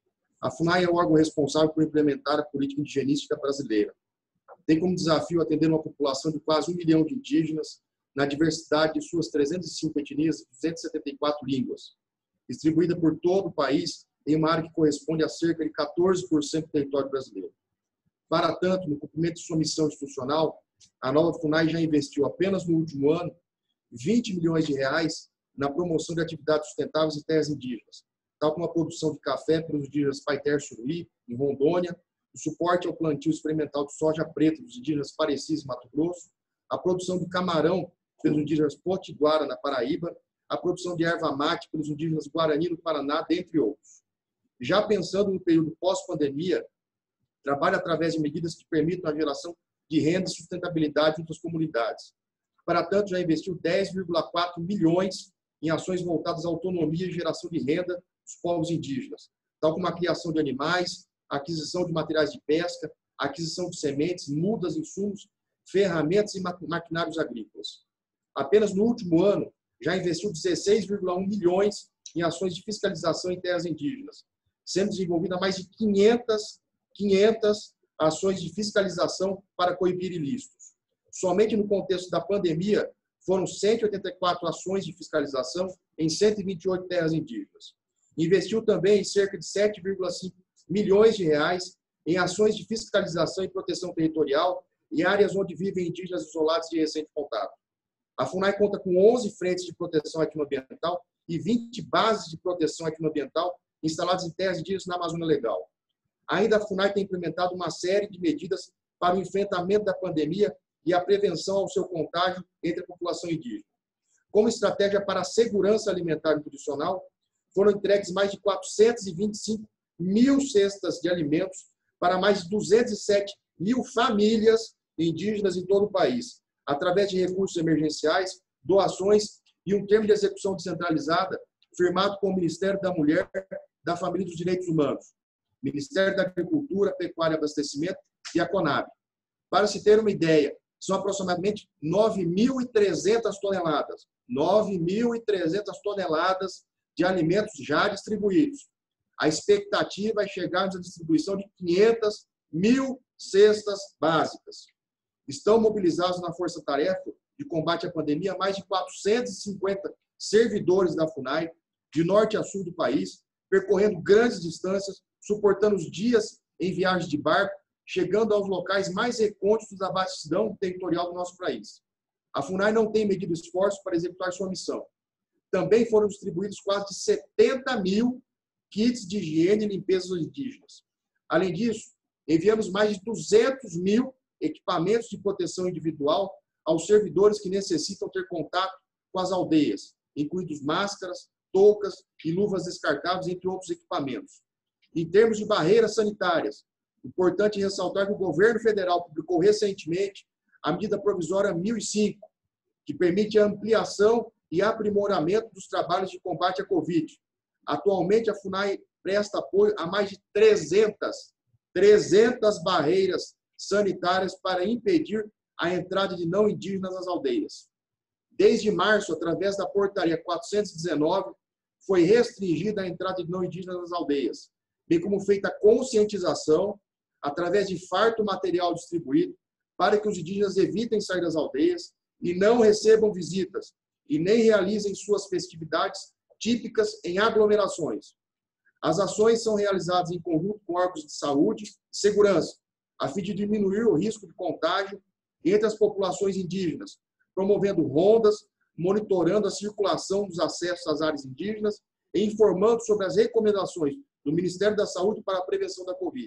A FUNAI é o órgão responsável por implementar a política indigenística brasileira. Tem como desafio atender uma população de quase um milhão de indígenas na diversidade de suas trezentas e cinco etnias e duzentas e setenta e quatro línguas, distribuída por todo o país em uma área que corresponde a cerca de quatorze por cento do território brasileiro. Para tanto, no cumprimento de sua missão institucional, a nova FUNAI já investiu apenas no último ano vinte milhões de reais na promoção de atividades sustentáveis em terras indígenas, tal como a produção de café pelos indígenas Paiter Suruí, em Rondônia, o suporte ao plantio experimental de soja preta dos indígenas Parecis, Mato Grosso, a produção de camarão pelos indígenas Potiguara, na Paraíba, a produção de erva mate pelos indígenas Guarani, no Paraná, dentre outros. Já pensando no período pós-pandemia, trabalha através de medidas que permitam a geração de renda e sustentabilidade junto às comunidades. Para tanto, já investiu dez vírgula quatro milhões em ações voltadas à autonomia e geração de renda dos povos indígenas, tal como a criação de animais, a aquisição de materiais de pesca, a aquisição de sementes, mudas, insumos, ferramentas e maquinários agrícolas. Apenas no último ano, já investiu dezesseis vírgula um milhões em ações de fiscalização em terras indígenas, sendo desenvolvida mais de quinhentas, quinhentas ações de fiscalização para coibir ilícitos. Somente no contexto da pandemia, foram cento e oitenta e quatro ações de fiscalização em cento e vinte e oito terras indígenas. Investiu também em cerca de sete vírgula cinco milhões de reais em ações de fiscalização e proteção territorial em áreas onde vivem indígenas isolados de recente contato. A FUNAI conta com onze frentes de proteção etnoambiental e vinte bases de proteção etnoambiental instaladas em terras indígenas na Amazônia Legal. Ainda a FUNAI tem implementado uma série de medidas para o enfrentamento da pandemia e a prevenção ao seu contágio entre a população indígena. Como estratégia para a segurança alimentar e nutricional, foram entregues mais de quatrocentas e vinte e cinco mil cestas de alimentos para mais de duzentas e sete mil famílias indígenas em todo o país, através de recursos emergenciais, doações e um termo de execução descentralizada firmado com o Ministério da Mulher, da Família e dos Direitos Humanos, Ministério da Agricultura, Pecuária e Abastecimento e a CONAB. Para se ter uma ideia, são aproximadamente nove mil e trezentas toneladas, nove mil e trezentas toneladas de alimentos já distribuídos. A expectativa é chegarmos à distribuição de quinhentas mil cestas básicas. Estão mobilizados na força-tarefa de combate à pandemia mais de quatrocentos e cinquenta servidores da FUNAI, de norte a sul do país, percorrendo grandes distâncias, suportando os dias em viagens de barco, chegando aos locais mais recônditos da vastidão territorial do nosso país. A FUNAI não tem medido esforço para executar sua missão. Também foram distribuídos quase de setenta mil kits de higiene e limpeza dos indígenas. Além disso, enviamos mais de duzentos mil equipamentos de proteção individual aos servidores que necessitam ter contato com as aldeias, incluindo máscaras, toucas e luvas descartáveis, entre outros equipamentos. Em termos de barreiras sanitárias, importante ressaltar que o governo federal publicou recentemente a medida provisória mil e cinco, que permite a ampliação e aprimoramento dos trabalhos de combate à Covid. Atualmente, a FUNAI presta apoio a mais de trezentas, trezentas barreiras sanitárias para impedir a entrada de não indígenas nas aldeias. Desde março, através da portaria quatrocentos e dezenove, foi restringida a entrada de não indígenas nas aldeias, bem como feita a conscientização através de farto material distribuído para que os indígenas evitem sair das aldeias e não recebam visitas e nem realizem suas festividades típicas em aglomerações. As ações são realizadas em conjunto com órgãos de saúde e segurança, a fim de diminuir o risco de contágio entre as populações indígenas, promovendo rondas, monitorando a circulação dos acessos às áreas indígenas e informando sobre as recomendações do Ministério da Saúde para a prevenção da Covid.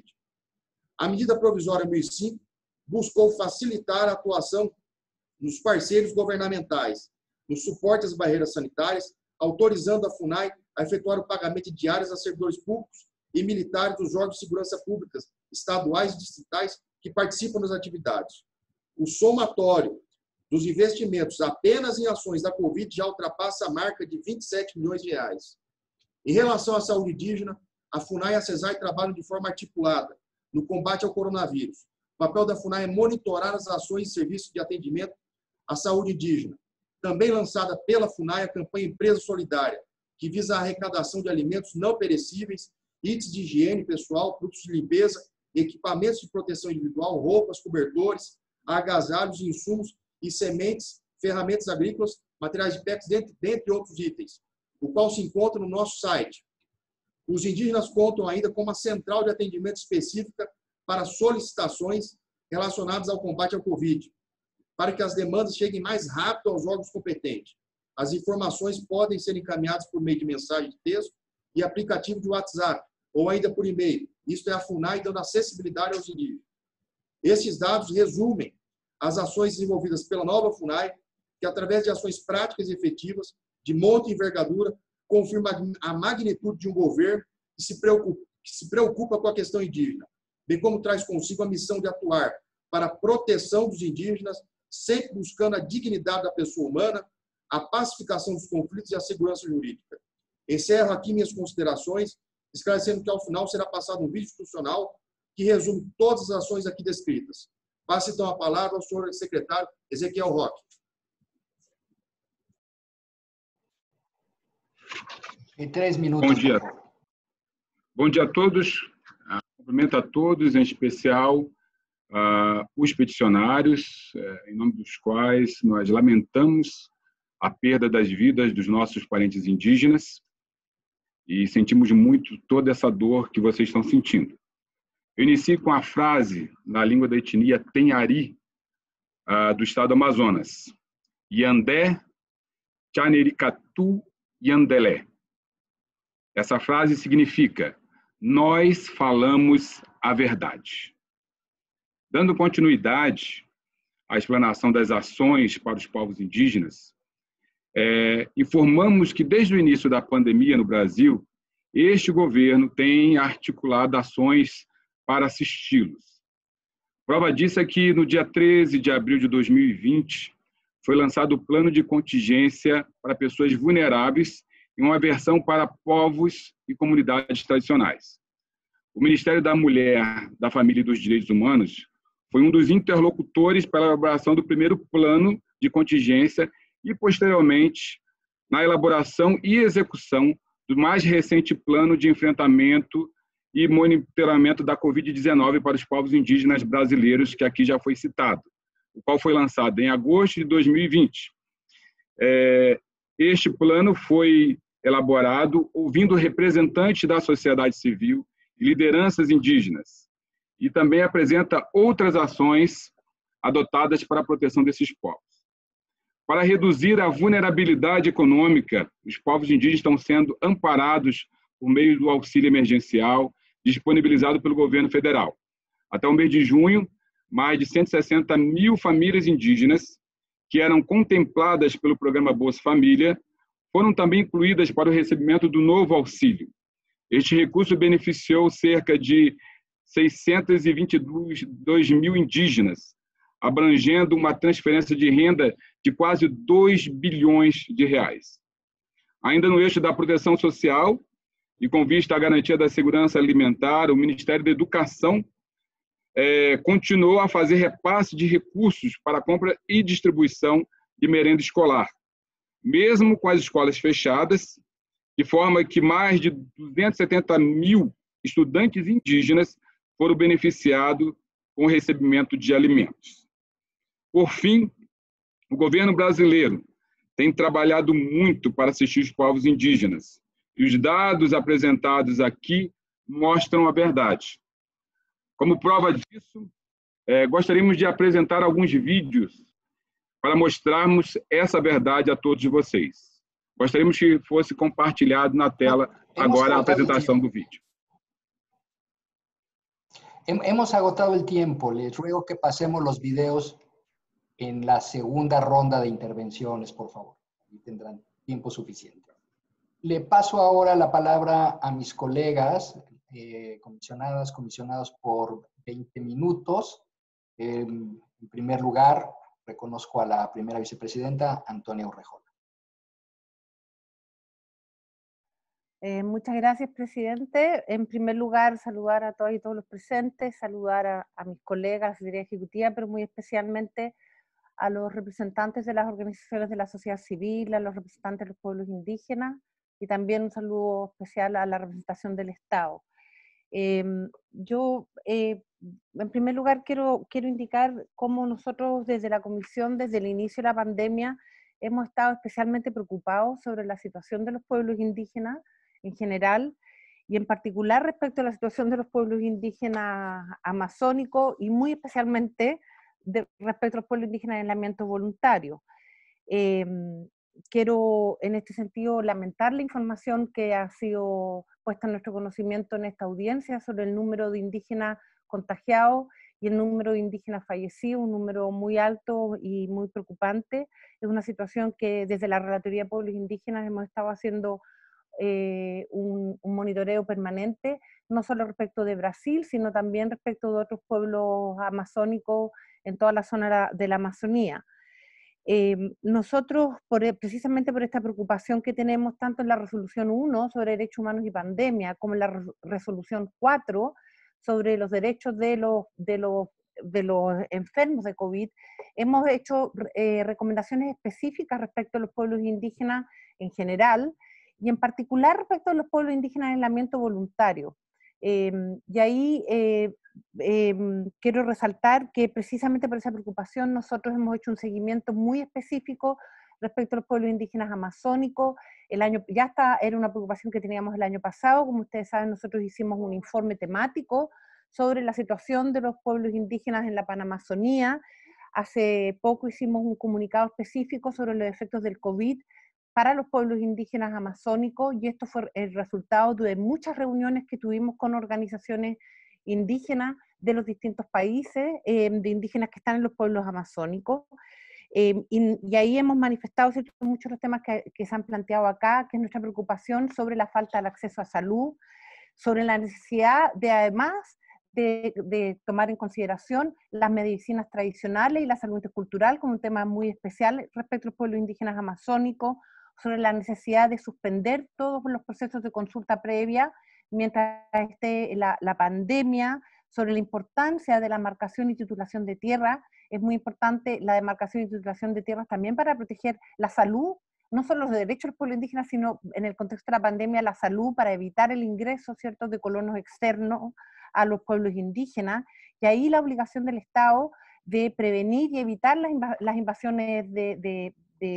A medida provisória mil e cinco buscou facilitar a atuação dos parceiros governamentais, no suporte às barreiras sanitárias, autorizando a FUNAI a efetuar o pagamento de diárias a servidores públicos e militares dos órgãos de segurança públicas, estaduais e distritais que participam das atividades. O somatório dos investimentos apenas em ações da Covid já ultrapassa a marca de vinte e sete milhões de reais. Em relação à saúde indígena, a FUNAI e a CESAI trabalham de forma articulada no combate ao coronavírus. O papel da FUNAI é monitorar as ações e serviços de atendimento à saúde indígena. Também lançada pela FUNAI a campanha Empresa Solidária, que visa a arrecadação de alimentos não perecíveis, itens de higiene pessoal, produtos de limpeza, equipamentos de proteção individual, roupas, cobertores, agasalhos, insumos e sementes, ferramentas agrícolas, materiais de pesca, dentre, dentre outros itens, o qual se encontra no nosso site. Os indígenas contam ainda com uma central de atendimento específica para solicitações relacionadas ao combate ao Covid, para que as demandas cheguem mais rápido aos órgãos competentes. As informações podem ser encaminhadas por meio de mensagem de texto e aplicativo de WhatsApp, ou ainda por e-mail. Isto é a FUNAI dando acessibilidade aos indígenas. Esses dados resumem as ações desenvolvidas pela nova FUNAI, que através de ações práticas e efetivas, de monta e envergadura, confirma a magnitude de um governo que se preocupa, que se preocupa com a questão indígena, bem como traz consigo a missão de atuar para a proteção dos indígenas, sempre buscando a dignidade da pessoa humana, a pacificação dos conflitos e a segurança jurídica. Encerro aqui minhas considerações, esclarecendo que ao final será passado um vídeo institucional que resume todas as ações aqui descritas. Passe então a palavra ao senhor secretário Ezequiel Roque. Em três minutos. Bom dia. Bom dia a todos. Cumprimento a todos, em especial uh, os peticionários, uh, em nome dos quais nós lamentamos a perda das vidas dos nossos parentes indígenas e sentimos muito toda essa dor que vocês estão sentindo. Eu inicio com a frase na língua da etnia Tenhari, uh, do estado do Amazonas. Yandé Chanericatu Yandelé. Essa frase significa: nós falamos a verdade. Dando continuidade à explanação das ações para os povos indígenas, é, informamos que desde o início da pandemia no Brasil, este governo tem articulado ações para assisti-los. Prova disso é que no dia treze de abril de dois mil e vinte, foi lançado o plano de contingência para pessoas vulneráveis em uma versão para povos e comunidades tradicionais. O Ministério da Mulher, da Família e dos Direitos Humanos foi um dos interlocutores para a elaboração do primeiro plano de contingência e, posteriormente, na elaboração e execução do mais recente plano de enfrentamento e monitoramento da covid dezenove para os povos indígenas brasileiros, que aqui já foi citado, o qual foi lançado em agosto de dois mil e vinte. É, este plano foi elaborado ouvindo representantes da sociedade civil e lideranças indígenas, e também apresenta outras ações adotadas para a proteção desses povos. Para reduzir a vulnerabilidade econômica, os povos indígenas estão sendo amparados por meio do auxílio emergencial disponibilizado pelo governo federal. Até o mês de junho, mais de cento e sessenta mil famílias indígenas que eram contempladas pelo programa Bolsa Família foram também incluídas para o recebimento do novo auxílio. Este recurso beneficiou cerca de seiscentos e vinte e dois mil indígenas, abrangendo uma transferência de renda de quase dois bilhões de reais. Ainda no eixo da proteção social, e com vista à garantia da segurança alimentar, o Ministério da Educação é, continuou a fazer repasse de recursos para a compra e distribuição de merenda escolar, mesmo com as escolas fechadas, de forma que mais de duzentos e setenta mil estudantes indígenas foram beneficiados com o recebimento de alimentos. Por fim, o governo brasileiro tem trabalhado muito para assistir os povos indígenas, e os dados apresentados aqui mostram a verdade. Como prova disso, é, gostaríamos de apresentar alguns vídeos para mostrarmos essa verdade a todos vocês. Gostaríamos que fosse compartilhado na tela agora a apresentação do vídeo. Hemos agotado el tiempo. Les ruego que pasemos los videos en la segunda ronda de intervenciones, por favor. Y tendrán tiempo suficiente. Le paso ahora la palabra a mis colegas, eh, comisionadas, comisionados por veinte minutos. Eh, en primer lugar, reconozco a la primera vicepresidenta, Antonia Urrejola. Eh, muchas gracias, presidente. En primer lugar, saludar a todas y todos los presentes, saludar a, a mis colegas, la Secretaría Ejecutiva, pero muy especialmente a los representantes de las organizaciones de la sociedad civil, a los representantes de los pueblos indígenas, y también un saludo especial a la representación del Estado. Eh, yo, eh, en primer lugar, quiero, quiero indicar cómo nosotros desde la Comisión, desde el inicio de la pandemia, hemos estado especialmente preocupados sobre la situación de los pueblos indígenas en general, y en particular respecto a la situación de los pueblos indígenas amazónicos, y muy especialmente de, respecto a los pueblos indígenas en aislamiento voluntario. Eh, quiero en este sentido lamentar la información que ha sido puesta en nuestro conocimiento en esta audiencia sobre el número de indígenas contagiados y el número de indígenas fallecidos, un número muy alto y muy preocupante. Es una situación que desde la Relatoría de Pueblos Indígenas hemos estado haciendo eh, un, un monitoreo permanente, no solo respecto de Brasil, sino también respecto de otros pueblos amazónicos en toda la zona de la Amazonía. Eh, nosotros, por, precisamente por esta preocupación que tenemos tanto en la resolución uno sobre derechos humanos y pandemia, como en la resolución cuatro sobre los derechos de los, de los, de los enfermos de COVID, hemos hecho eh, recomendaciones específicas respecto a los pueblos indígenas en general, y en particular respecto a los pueblos indígenas en aislamiento voluntario. Eh, y ahí eh, eh, quiero resaltar que precisamente por esa preocupación nosotros hemos hecho un seguimiento muy específico respecto a los pueblos indígenas amazónicos. El año, ya está, era una preocupación que teníamos el año pasado. Como ustedes saben, nosotros hicimos un informe temático sobre la situación de los pueblos indígenas en la Panamazonía. Hace poco hicimos un comunicado específico sobre los efectos del COVID para los pueblos indígenas amazónicos, y esto fue el resultado de muchas reuniones que tuvimos con organizaciones indígenas de los distintos países, eh, de indígenas que están en los pueblos amazónicos, eh, y, y ahí hemos manifestado ¿cierto? Muchos de los temas que, que se han planteado acá, que es nuestra preocupación sobre la falta de acceso a salud, sobre la necesidad de además de, de tomar en consideración las medicinas tradicionales y la salud intercultural como un tema muy especial respecto a los pueblos indígenas amazónicos, sobre la necesidad de suspender todos los procesos de consulta previa mientras esté la, la pandemia, sobre la importancia de la marcación y titulación de tierra. Es muy importante la demarcación y titulación de tierras también para proteger la salud, no solo los derechos de los pueblos indígenas, sino en el contexto de la pandemia, la salud, para evitar el ingreso, ¿cierto?, de colonos externos a los pueblos indígenas, y ahí la obligación del Estado de prevenir y evitar las, inv las invasiones de, de,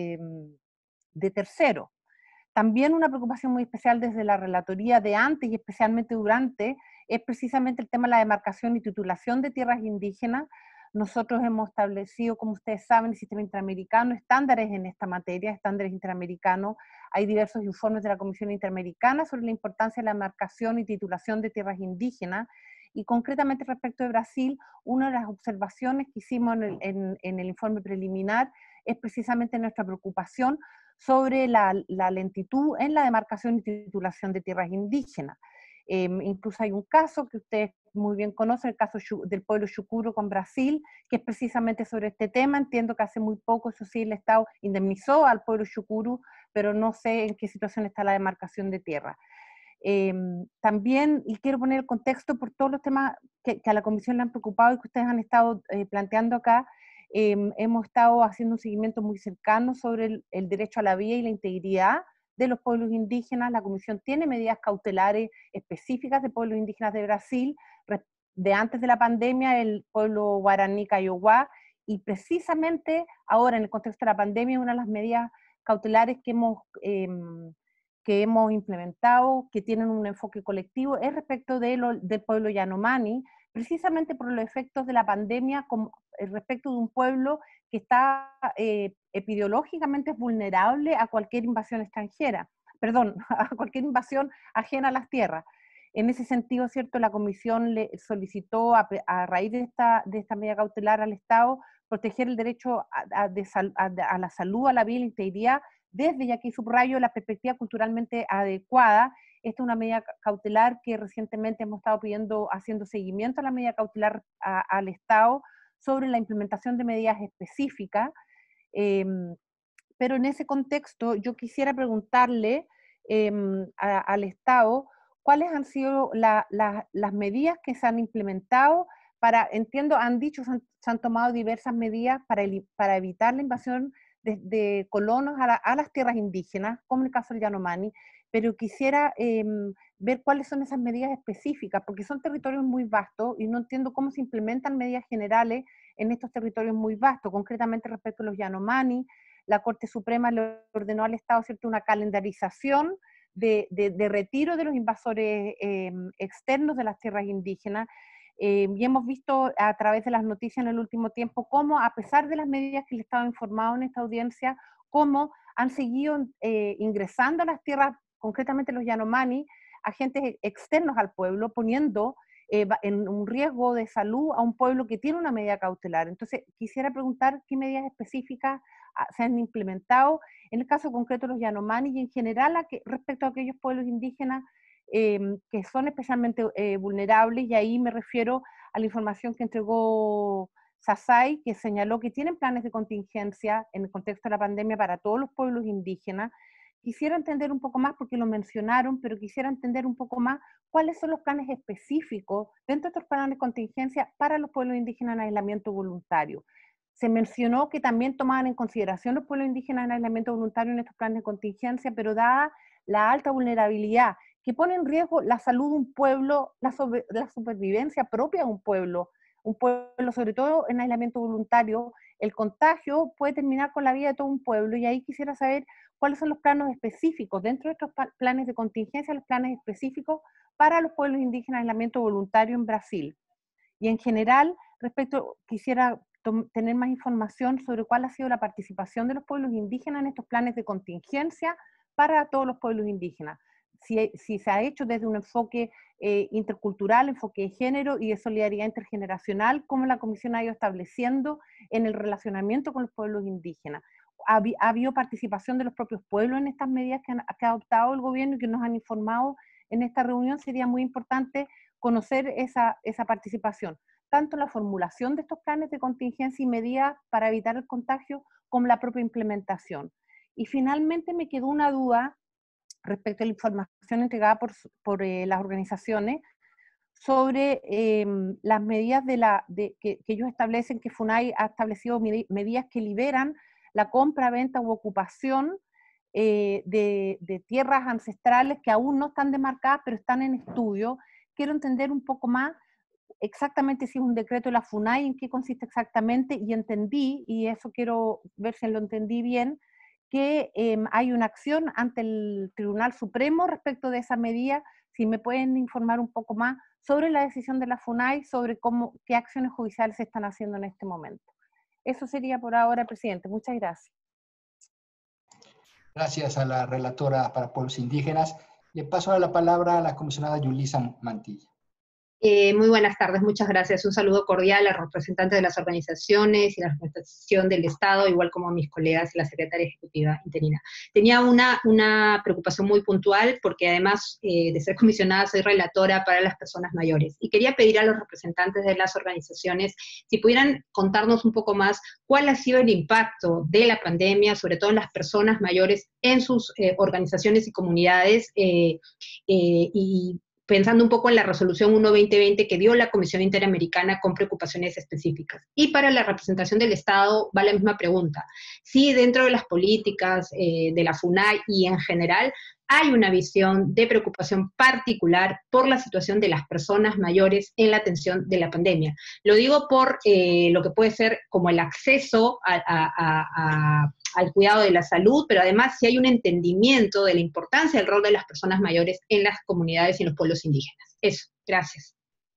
de de terceros. También una preocupación muy especial desde la relatoría de antes y especialmente durante es precisamente el tema de la demarcación y titulación de tierras indígenas. Nosotros hemos establecido, como ustedes saben, el sistema interamericano, estándares en esta materia, estándares interamericanos. Hay diversos informes de la Comisión Interamericana sobre la importancia de la demarcación y titulación de tierras indígenas, y concretamente respecto de Brasil, una de las observaciones que hicimos en el, en, en el informe preliminar es precisamente nuestra preocupación sobre la, la lentitud en la demarcación y titulación de tierras indígenas. Eh, incluso hay un caso que ustedes muy bien conocen, el caso del pueblo Chucuro con Brasil, que es precisamente sobre este tema. Entiendo que hace muy poco, eso sí, el Estado indemnizó al pueblo Chucuro, pero no sé en qué situación está la demarcación de tierra. Eh, también, y quiero poner el contexto por todos los temas que, que a la Comisión le han preocupado y que ustedes han estado eh, planteando acá. Eh, hemos estado haciendo un seguimiento muy cercano sobre el, el derecho a la vida y la integridad de los pueblos indígenas. La Comisión tiene medidas cautelares específicas de pueblos indígenas de Brasil, de antes de la pandemia, el pueblo guaraní Kaiowá, y precisamente ahora en el contexto de la pandemia, una de las medidas cautelares que hemos, eh, que hemos implementado, que tienen un enfoque colectivo, es respecto de lo, del pueblo Yanomami, precisamente por los efectos de la pandemia, como respecto de un pueblo que está eh, epidemiológicamente vulnerable a cualquier invasión extranjera, perdón, a cualquier invasión ajena a las tierras. En ese sentido, ¿cierto?, la Comisión le solicitó, a, a raíz de esta, de esta medida cautelar al Estado, proteger el derecho a, a, de sal, a, a la salud, a la vida y la integridad, desde, y aquí subrayo, la perspectiva culturalmente adecuada. Esta es una medida cautelar que recientemente hemos estado pidiendo, haciendo seguimiento a la medida cautelar a, al Estado sobre la implementación de medidas específicas. Eh, pero en ese contexto yo quisiera preguntarle, eh, a, al Estado cuáles han sido la, la, las medidas que se han implementado para, entiendo, han dicho, se han, se han tomado diversas medidas para, el, para evitar la invasión de, de colonos a, la, a las tierras indígenas, como en el caso del Yanomami, pero quisiera eh, ver cuáles son esas medidas específicas, porque son territorios muy vastos y no entiendo cómo se implementan medidas generales en estos territorios muy vastos, concretamente respecto a los Yanomami. La Corte Suprema le ordenó al Estado, ¿cierto?, una calendarización de, de, de retiro de los invasores eh, externos de las tierras indígenas, eh, y hemos visto a través de las noticias en el último tiempo cómo, a pesar de las medidas que el Estado ha informado en esta audiencia, cómo han seguido eh, ingresando a las tierras, concretamente los Yanomami, agentes externos al pueblo, poniendo eh, en un riesgo de salud a un pueblo que tiene una medida cautelar. Entonces, quisiera preguntar qué medidas específicas se han implementado en el caso concreto de los Yanomami y en general a que, respecto a aquellos pueblos indígenas eh, que son especialmente eh, vulnerables, y ahí me refiero a la información que entregó SASAI, que señaló que tienen planes de contingencia en el contexto de la pandemia para todos los pueblos indígenas. Quisiera entender un poco más, porque lo mencionaron, pero quisiera entender un poco más cuáles son los planes específicos dentro de estos planes de contingencia para los pueblos indígenas en aislamiento voluntario. Se mencionó que también tomaban en consideración los pueblos indígenas en aislamiento voluntario en estos planes de contingencia, pero dada la alta vulnerabilidad que pone en riesgo la salud de un pueblo, la, sobre, la supervivencia propia de un pueblo, un pueblo sobre todo en aislamiento voluntario, el contagio puede terminar con la vida de todo un pueblo, y ahí quisiera saber cuáles son los planos específicos, dentro de estos planes de contingencia, los planes específicos para los pueblos indígenas en aislamiento voluntario en Brasil. Y en general, respecto, quisiera tener más información sobre cuál ha sido la participación de los pueblos indígenas en estos planes de contingencia para todos los pueblos indígenas. Si, si se ha hecho desde un enfoque eh, intercultural, enfoque de género y de solidaridad intergeneracional, como la Comisión ha ido estableciendo en el relacionamiento con los pueblos indígenas. Ha, ha habido participación de los propios pueblos en estas medidas que, han, que ha adoptado el gobierno y que nos han informado en esta reunión. Sería muy importante conocer esa, esa participación, tanto la formulación de estos planes de contingencia y medidas para evitar el contagio, como la propia implementación. Y finalmente me quedó una duda respecto a la información entregada por, por eh, las organizaciones sobre eh, las medidas de la, de, que, que ellos establecen, que FUNAI ha establecido medidas que liberan la compra, venta u ocupación eh, de, de tierras ancestrales que aún no están demarcadas, pero están en estudio. Quiero entender un poco más exactamente si es un decreto de la FUNAI, en qué consiste exactamente, y entendí, y eso quiero ver si lo entendí bien, que eh, hay una acción ante el Tribunal Supremo respecto de esa medida. Si me pueden informar un poco más sobre la decisión de la FUNAI, sobre cómo, qué acciones judiciales se están haciendo en este momento. Eso sería por ahora, presidente. Muchas gracias. Gracias a la relatora para pueblos indígenas. Le paso la palabra a la comisionada Yulisa Mantilla. Eh, muy buenas tardes, muchas gracias. Un saludo cordial a los representantes de las organizaciones y la representación del Estado, igual como a mis colegas y la secretaria ejecutiva interina. Tenía una, una preocupación muy puntual, porque además eh, de ser comisionada soy relatora para las personas mayores. Y quería pedir a los representantes de las organizaciones si pudieran contarnos un poco más cuál ha sido el impacto de la pandemia, sobre todo en las personas mayores, en sus eh, organizaciones y comunidades, eh, eh, y pensando un poco en la resolución uno veinte veinte que dio la Comisión Interamericana con preocupaciones específicas. Y para la representación del Estado va la misma pregunta. Si dentro de las políticas eh, de la FUNAI y en general hay una visión de preocupación particular por la situación de las personas mayores en la atención de la pandemia. Lo digo por eh, lo que puede ser como el acceso a, a, a, a al cuidado de la salud, pero además si hay un entendimiento de la importancia del rol de las personas mayores en las comunidades y en los pueblos indígenas. Eso, gracias.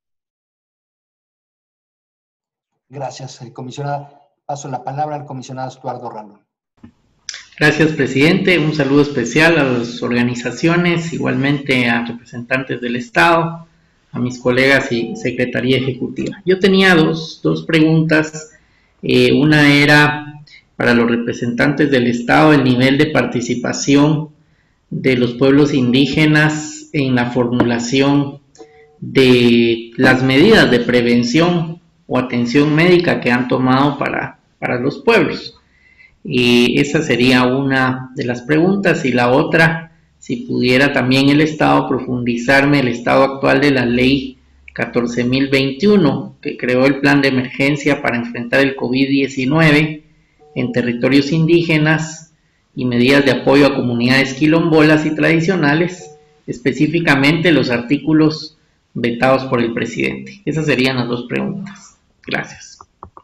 Gracias, comisionada. Paso la palabra al comisionado Estuardo Ralón. Gracias, presidente. Un saludo especial a las organizaciones, igualmente a representantes del Estado, a mis colegas y Secretaría Ejecutiva. Yo tenía dos, dos preguntas. Eh, una era para los representantes del Estado, el nivel de participación de los pueblos indígenas en la formulación de las medidas de prevención o atención médica que han tomado para, para los pueblos. Y esa sería una de las preguntas. Y la otra si pudiera también el Estado profundizarme el estado actual de la ley catorce mil veintiuno, que creó el plan de emergencia para enfrentar el COVID diecinueve en territorios indígenas y medidas de apoyo a comunidades quilombolas y tradicionales, específicamente los artículos vetados por el presidente. Esas serían las dos preguntas. Gracias.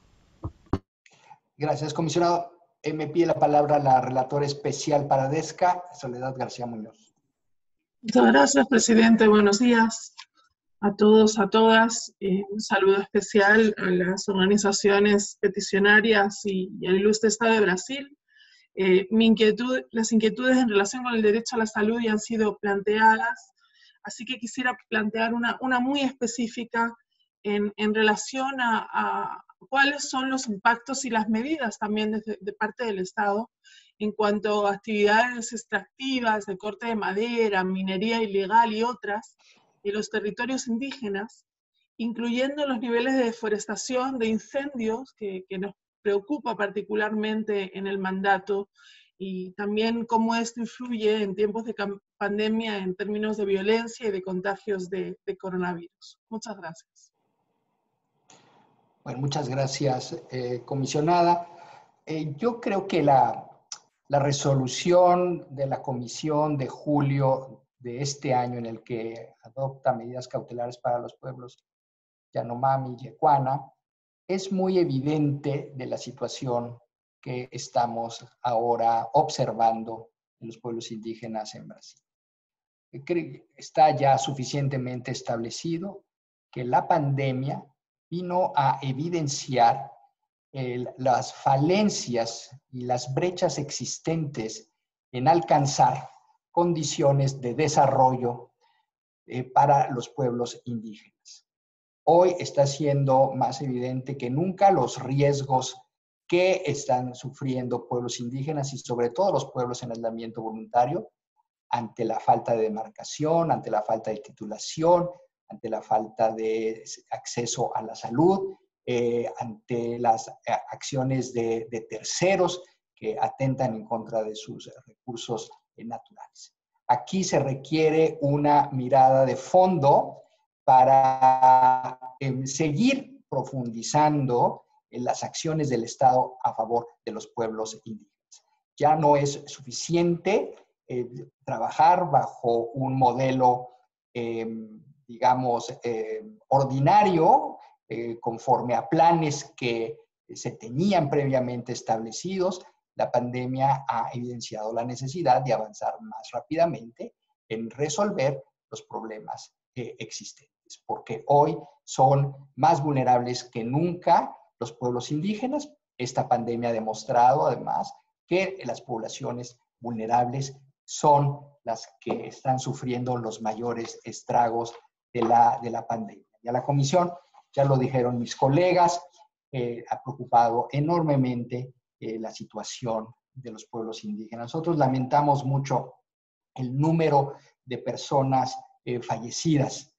Gracias, comisionado. Eh, me pide la palabra la relatora especial para DESCA, Soledad García Muñoz. Muchas gracias, presidente. Buenos días a todos, a todas. Eh, un saludo especial a las organizaciones peticionarias y, y al ilustre Estado de Brasil. Eh, mi inquietud, las inquietudes en relación con el derecho a la salud ya han sido planteadas, así que quisiera plantear una, una muy específica en, en relación a, a cuáles son los impactos y las medidas también de, de parte del Estado en cuanto a actividades extractivas de corte de madera, minería ilegal y otras en los territorios indígenas, incluyendo los niveles de deforestación, de incendios, que, que nos preocupa particularmente en el mandato, y también cómo esto influye en tiempos de pandemia en términos de violencia y de contagios de, de coronavirus. Muchas gracias. Bueno, muchas gracias, eh, comisionada. Eh, yo creo que la, la resolución de la comisión de julio de este año, en el que adopta medidas cautelares para los pueblos Yanomami y Yecuana, es muy evidente de la situación que estamos ahora observando en los pueblos indígenas en Brasil. Está ya suficientemente establecido que la pandemia vino a evidenciar el, las falencias y las brechas existentes en alcanzar condiciones de desarrollo eh, para los pueblos indígenas. Hoy está siendo más evidente que nunca los riesgos que están sufriendo pueblos indígenas y sobre todo los pueblos en aislamiento voluntario ante la falta de demarcación, ante la falta de titulación, ante la falta de acceso a la salud, eh, ante las acciones de, de terceros que atentan en contra de sus recursos eh, naturales. Aquí se requiere una mirada de fondo para eh, seguir profundizando en las acciones del Estado a favor de los pueblos indígenas. Ya no es suficiente eh, trabajar bajo un modelo eh, digamos, eh, ordinario, eh, conforme a planes que se tenían previamente establecidos. La pandemia ha evidenciado la necesidad de avanzar más rápidamente en resolver los problemas eh, existentes, porque hoy son más vulnerables que nunca los pueblos indígenas. Esta pandemia ha demostrado, además, que las poblaciones vulnerables son las que están sufriendo los mayores estragos de la, de la pandemia. Y a la comisión, ya lo dijeron mis colegas, eh, ha preocupado enormemente eh, la situación de los pueblos indígenas. Nosotros lamentamos mucho el número de personas eh, fallecidas,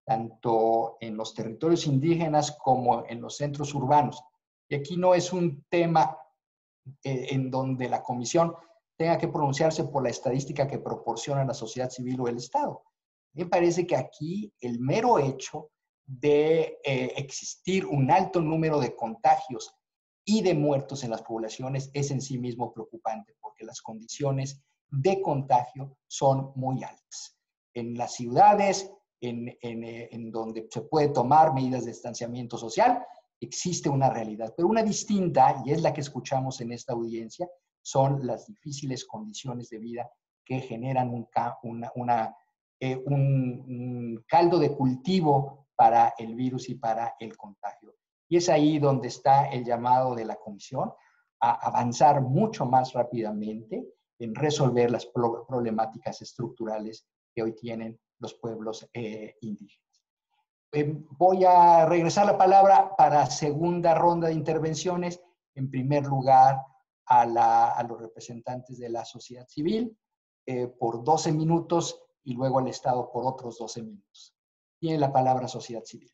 tanto en los territorios indígenas como en los centros urbanos. Y aquí no es un tema eh, en donde la comisión tenga que pronunciarse por la estadística que proporciona la sociedad civil o el Estado. Me parece que aquí el mero hecho de eh, existir un alto número de contagios y de muertos en las poblaciones es en sí mismo preocupante, porque las condiciones de contagio son muy altas. En las ciudades, en, en, en donde se puede tomar medidas de distanciamiento social, existe una realidad, pero una distinta, y es la que escuchamos en esta audiencia, son las difíciles condiciones de vida que generan un, una, una Eh, un, un caldo de cultivo para el virus y para el contagio. Y es ahí donde está el llamado de la Comisión a avanzar mucho más rápidamente en resolver las pro problemáticas estructurales que hoy tienen los pueblos eh, indígenas. Eh, voy a regresar la palabra para segunda ronda de intervenciones. En primer lugar, a, la, a los representantes de la sociedad civil eh, por doce minutos y luego al Estado por otros doce minutos. Tiene la palabra sociedad civil.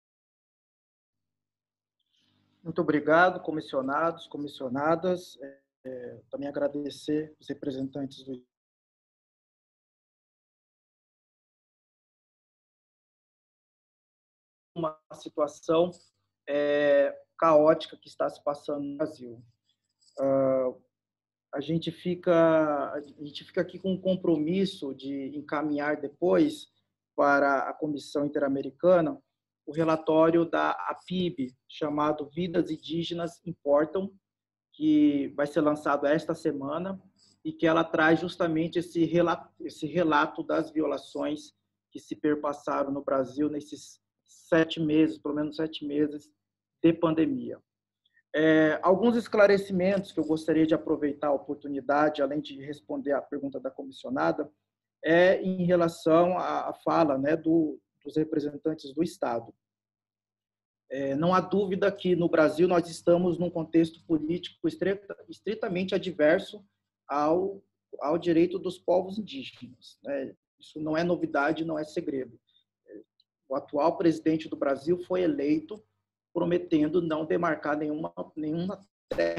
Muito obrigado, comissionados, comissionadas. É, também agradecer os representantes do uma situação é, caótica que está se passando no Brasil. Uh, a gente fica a gente fica aqui com um compromisso de encaminhar depois para a Comissão Interamericana o relatório da A P I B, chamado Vidas Indígenas Importam, que vai ser lançado esta semana, e que ela traz justamente esse relato, esse relato das violações que se perpassaram no Brasil nesses sete meses, pelo menos sete meses de pandemia. É, alguns esclarecimentos que eu gostaria de aproveitar a oportunidade, além de responder à pergunta da comissionada, é em relação à fala, né, do, dos representantes do Estado. É, não há dúvida que no Brasil nós estamos num contexto político estritamente adverso ao, ao direito dos povos indígenas, né? Isso não é novidade, não é segredo. O atual presidente do Brasil foi eleito prometendo não demarcar nenhuma, nenhuma terra.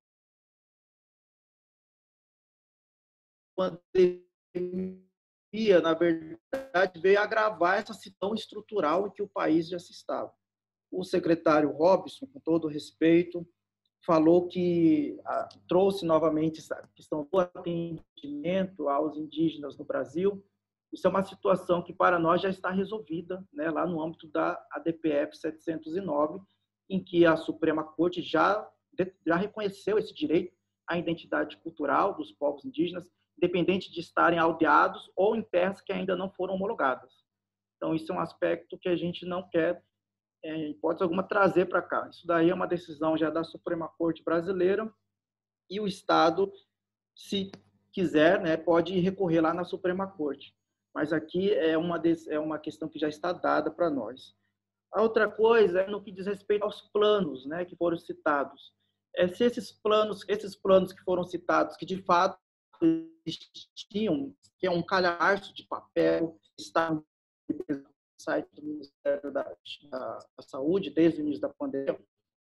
A pandemia, na verdade, veio agravar essa situação estrutural em que o país já se estava. O secretário Robson, com todo respeito, falou que ah, trouxe novamente a questão do atendimento aos indígenas no Brasil. Isso é uma situação que, para nós, já está resolvida, né, lá no âmbito da A D P F setecentos e nove, em que a Suprema Corte já, já reconheceu esse direito à identidade cultural dos povos indígenas, independente de estarem aldeados ou em terras que ainda não foram homologadas. Então, isso é um aspecto que a gente não quer, em hipótese alguma, trazer para cá. Isso daí é uma decisão já da Suprema Corte brasileira, e o Estado, se quiser, né, pode recorrer lá na Suprema Corte. Mas aqui é uma, é uma questão que já está dada para nós. A outra coisa é no que diz respeito aos planos, né, que foram citados. É, se esses planos, esses planos que foram citados, que de fato existiam, que é um calhamaço de papel, está no site do Ministério da, da, da Saúde desde o início da pandemia,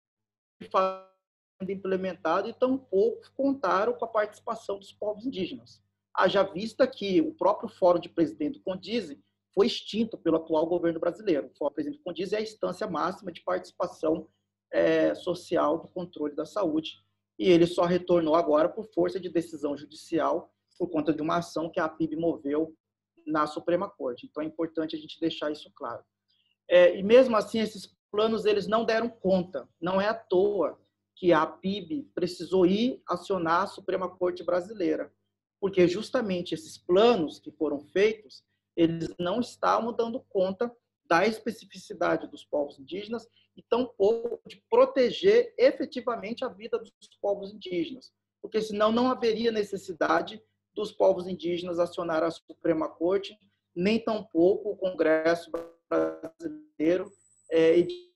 sendo implementado, e tampouco contaram com a participação dos povos indígenas. Haja vista que o próprio Fórum de Presidente do CONDISE foi extinto pelo atual governo brasileiro. O Fórum de Presidente do CONDISE é a instância máxima de participação é, social do controle da saúde, e ele só retornou agora por força de decisão judicial, por conta de uma ação que a P I B moveu na Suprema Corte. Então, é importante a gente deixar isso claro. É, e mesmo assim, esses planos eles não deram conta. Não é à toa que a P I B precisou ir acionar a Suprema Corte brasileira, porque justamente esses planos que foram feitos, eles não estavam dando conta da especificidade dos povos indígenas e tampouco de proteger efetivamente a vida dos povos indígenas, porque senão não haveria necessidade dos povos indígenas acionar a Suprema Corte, nem tampouco o Congresso brasileiro é,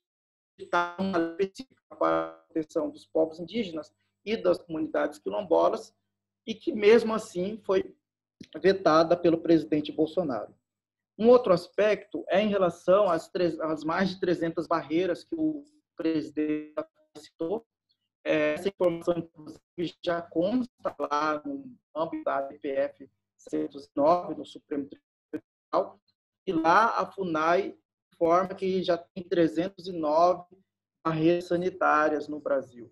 editar uma lei específica para a proteção dos povos indígenas e das comunidades quilombolas, e que mesmo assim foi vetada pelo presidente Bolsonaro. Um outro aspecto é em relação às, às mais de trezentas barreiras que o presidente citou. Essa informação, inclusive, já consta lá no âmbito da A D P F setecentos e nove, no Supremo Tribunal, e lá a FUNAI informa que já tem trezentas e nove barreiras sanitárias no Brasil.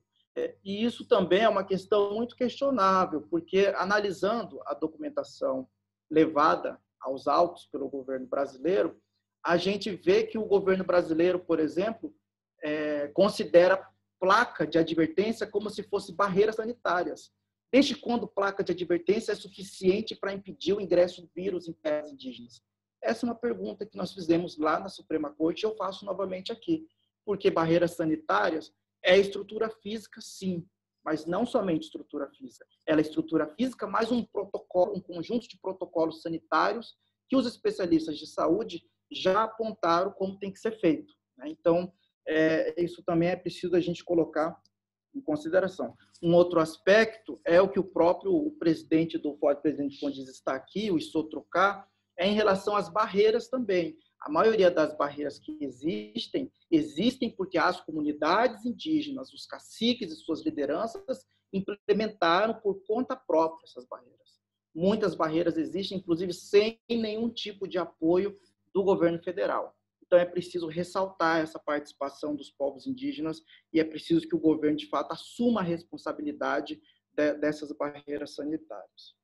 E isso também é uma questão muito questionável, porque, analisando a documentação levada aos autos pelo governo brasileiro, a gente vê que o governo brasileiro, por exemplo, é, considera placa de advertência como se fosse barreiras sanitárias. Desde quando placa de advertência é suficiente para impedir o ingresso do vírus em terras indígenas? Essa é uma pergunta que nós fizemos lá na Suprema Corte e eu faço novamente aqui. Porque barreiras sanitárias é estrutura física, sim, mas não somente estrutura física. Ela é estrutura física mais um protocolo, um conjunto de protocolos sanitários que os especialistas de saúde já apontaram como tem que ser feito. Então, É, isso também é preciso a gente colocar em consideração. Um outro aspecto é o que o próprio o presidente do Fórum Presidente Condiz está aqui, o Issotrocá, é em relação às barreiras também. A maioria das barreiras que existem, existem porque as comunidades indígenas, os caciques e suas lideranças implementaram por conta própria essas barreiras. Muitas barreiras existem, inclusive, sem nenhum tipo de apoio do governo federal. Então, é preciso ressaltar essa participação dos povos indígenas e é preciso que o governo, de fato, assuma a responsabilidade de, dessas barreiras sanitárias.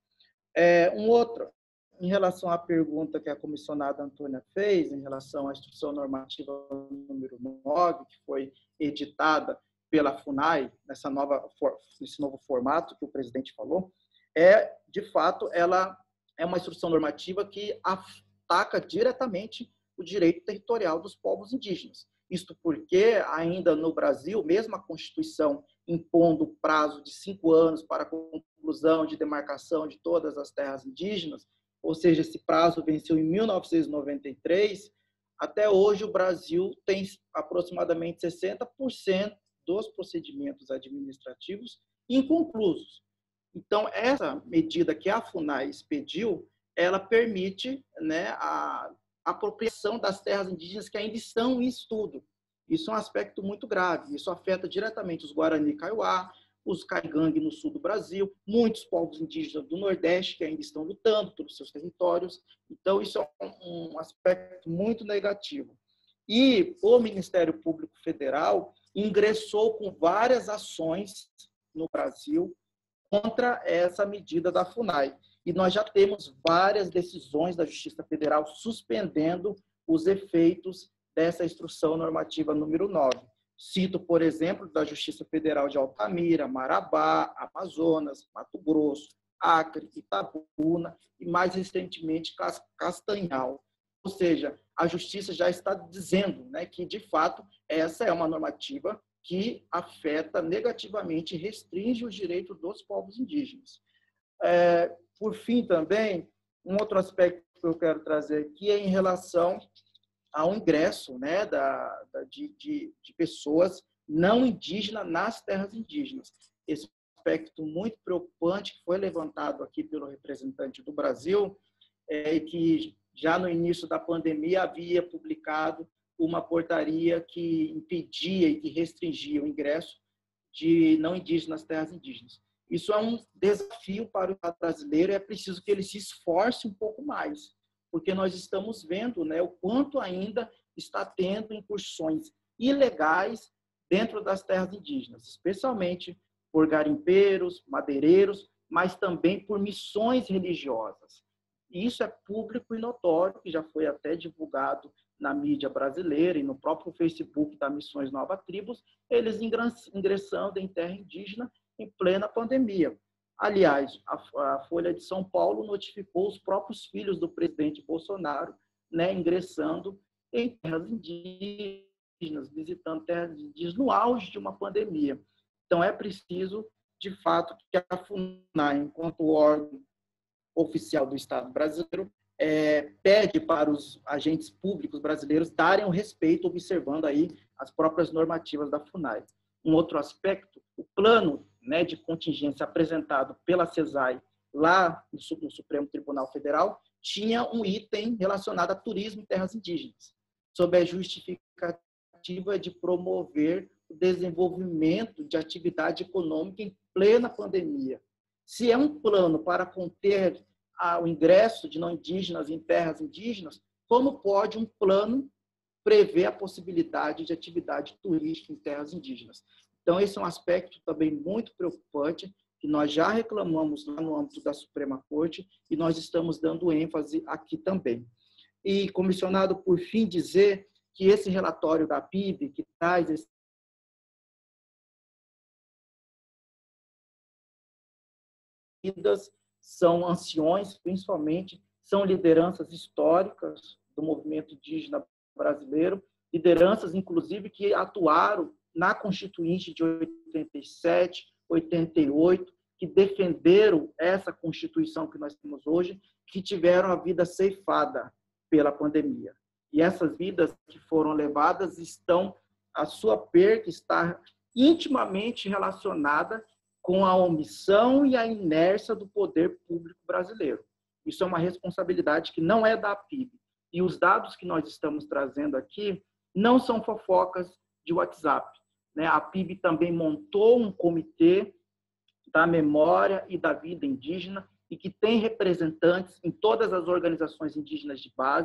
É, um outro, em relação à pergunta que a comissionada Antônia fez, em relação à instrução normativa número nove, que foi editada pela FUNAI, nessa nova, nesse novo formato que o presidente falou, é, de fato, ela é uma instrução normativa que ataca diretamente o direito territorial dos povos indígenas. Isto porque, ainda no Brasil, mesmo a Constituição impondo o prazo de cinco anos para a conclusão de demarcação de todas as terras indígenas, ou seja, esse prazo venceu em mil novecentos e noventa e três, até hoje o Brasil tem aproximadamente sessenta por cento dos procedimentos administrativos inconclusos. Então, essa medida que a FUNAI expediu, ela permite, né, a apropriação das terras indígenas que ainda estão em estudo. Isso é um aspecto muito grave. Isso afeta diretamente os Guarani Kaiowá, os Caigangue no sul do Brasil, muitos povos indígenas do Nordeste que ainda estão lutando pelos seus territórios. Então, isso é um, um aspecto muito negativo. E o Ministério Público Federal ingressou com várias ações no Brasil contra essa medida da FUNAI. E nós já temos várias decisões da Justiça Federal suspendendo os efeitos dessa instrução normativa número nove. Cito, por exemplo, da Justiça Federal de Altamira, Marabá, Amazonas, Mato Grosso, Acre, Itabuna e, mais recentemente, Castanhal. Ou seja, a Justiça já está dizendo, né, que, de fato, essa é uma normativa que afeta negativamente e restringe os direitos dos povos indígenas. É, por fim, também, um outro aspecto que eu quero trazer aqui é em relação ao ingresso, né, da, da, de, de, de pessoas não indígenas nas terras indígenas. Esse aspecto muito preocupante que foi levantado aqui pelo representante do Brasil, é que já no início da pandemia havia publicado uma portaria que impedia e que restringia o ingresso de não indígenas nas terras indígenas. Isso é um desafio para o Estado brasileiro e é preciso que ele se esforce um pouco mais, porque nós estamos vendo, né, o quanto ainda está tendo incursões ilegais dentro das terras indígenas, especialmente por garimpeiros, madeireiros, mas também por missões religiosas. E isso é público e notório, que já foi até divulgado na mídia brasileira e no próprio Facebook da Missões Nova Tribos, eles ingressando em terra indígena em plena pandemia. Aliás, a, a Folha de São Paulo notificou os próprios filhos do presidente Bolsonaro, né, ingressando em terras indígenas, visitando terras indígenas no auge de uma pandemia. Então, é preciso, de fato, que a FUNAI, enquanto órgão oficial do Estado brasileiro, é, pede para os agentes públicos brasileiros darem o respeito, observando aí as próprias normativas da FUNAI. Um outro aspecto, o plano, né, de contingência apresentado pela CESAI lá no, no Supremo Tribunal Federal tinha um item relacionado a turismo em terras indígenas, sob a justificativa de promover o desenvolvimento de atividade econômica em plena pandemia. Se é um plano para conter o ingresso de não indígenas em terras indígenas, como pode um plano prever a possibilidade de atividade turística em terras indígenas? Então, esse é um aspecto também muito preocupante, que nós já reclamamos lá no âmbito da Suprema Corte e nós estamos dando ênfase aqui também. E, comissionado, por fim, dizer que esse relatório da P I B, que traz esse são anciões, principalmente, são lideranças históricas do movimento indígena brasileiro, lideranças, inclusive, que atuaram na Constituinte de oitenta e sete, oitenta e oito, que defenderam essa Constituição que nós temos hoje, que tiveram a vida ceifada pela pandemia. E essas vidas que foram levadas estão, a sua perda está intimamente relacionada com a omissão e a inércia do poder público brasileiro. Isso é uma responsabilidade que não é da P I B. E os dados que nós estamos trazendo aqui não são fofocas de WhatsApp. A P I B também montou um comitê da memória e da vida indígena e que tem representantes em todas as organizações indígenas de base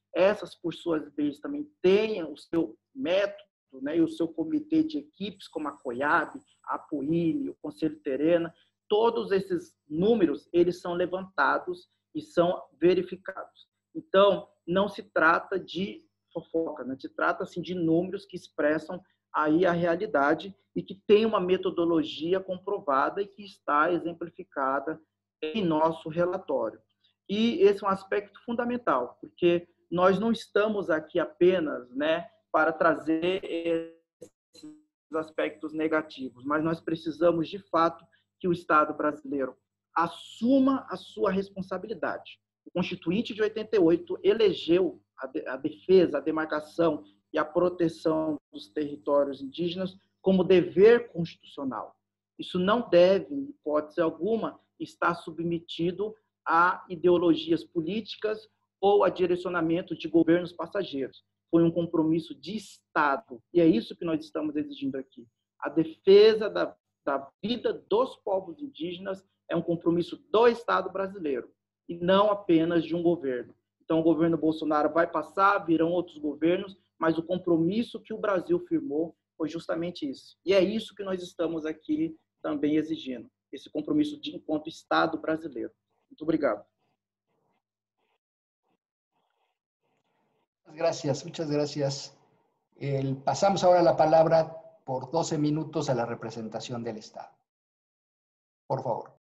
essas, por suas vezes, também têm o seu método, né, e o seu comitê de equipes, como a COIAB, a APOIL, o Conselho Terena, todos esses números, eles são levantados e são verificados. Então, não se trata de fofoca, né? Se trata assim, de números que expressam aí a realidade e que tem uma metodologia comprovada e que está exemplificada em nosso relatório. E esse é um aspecto fundamental, porque nós não estamos aqui apenas, né, para trazer esses aspectos negativos, mas nós precisamos, de fato, que o Estado brasileiro assuma a sua responsabilidade. O Constituinte de oitenta e oito elegeu a defesa, a demarcação e a proteção dos territórios indígenas como dever constitucional. Isso não deve, em hipótese alguma, estar submetido a ideologias políticas ou a direcionamento de governos passageiros. Foi um compromisso de Estado, e é isso que nós estamos exigindo aqui. A defesa da, da vida dos povos indígenas é um compromisso do Estado brasileiro, e não apenas de um governo. Então, o governo Bolsonaro vai passar, virão outros governos, mas o compromisso que o Brasil firmou foi justamente isso. E é isso que nós estamos aqui também exigindo, esse compromisso de enquanto Estado brasileiro. Muito obrigado. Gracias, muchas gracias. El, pasamos ahora la palabra por doce minutos a la representación del Estado. Por favor.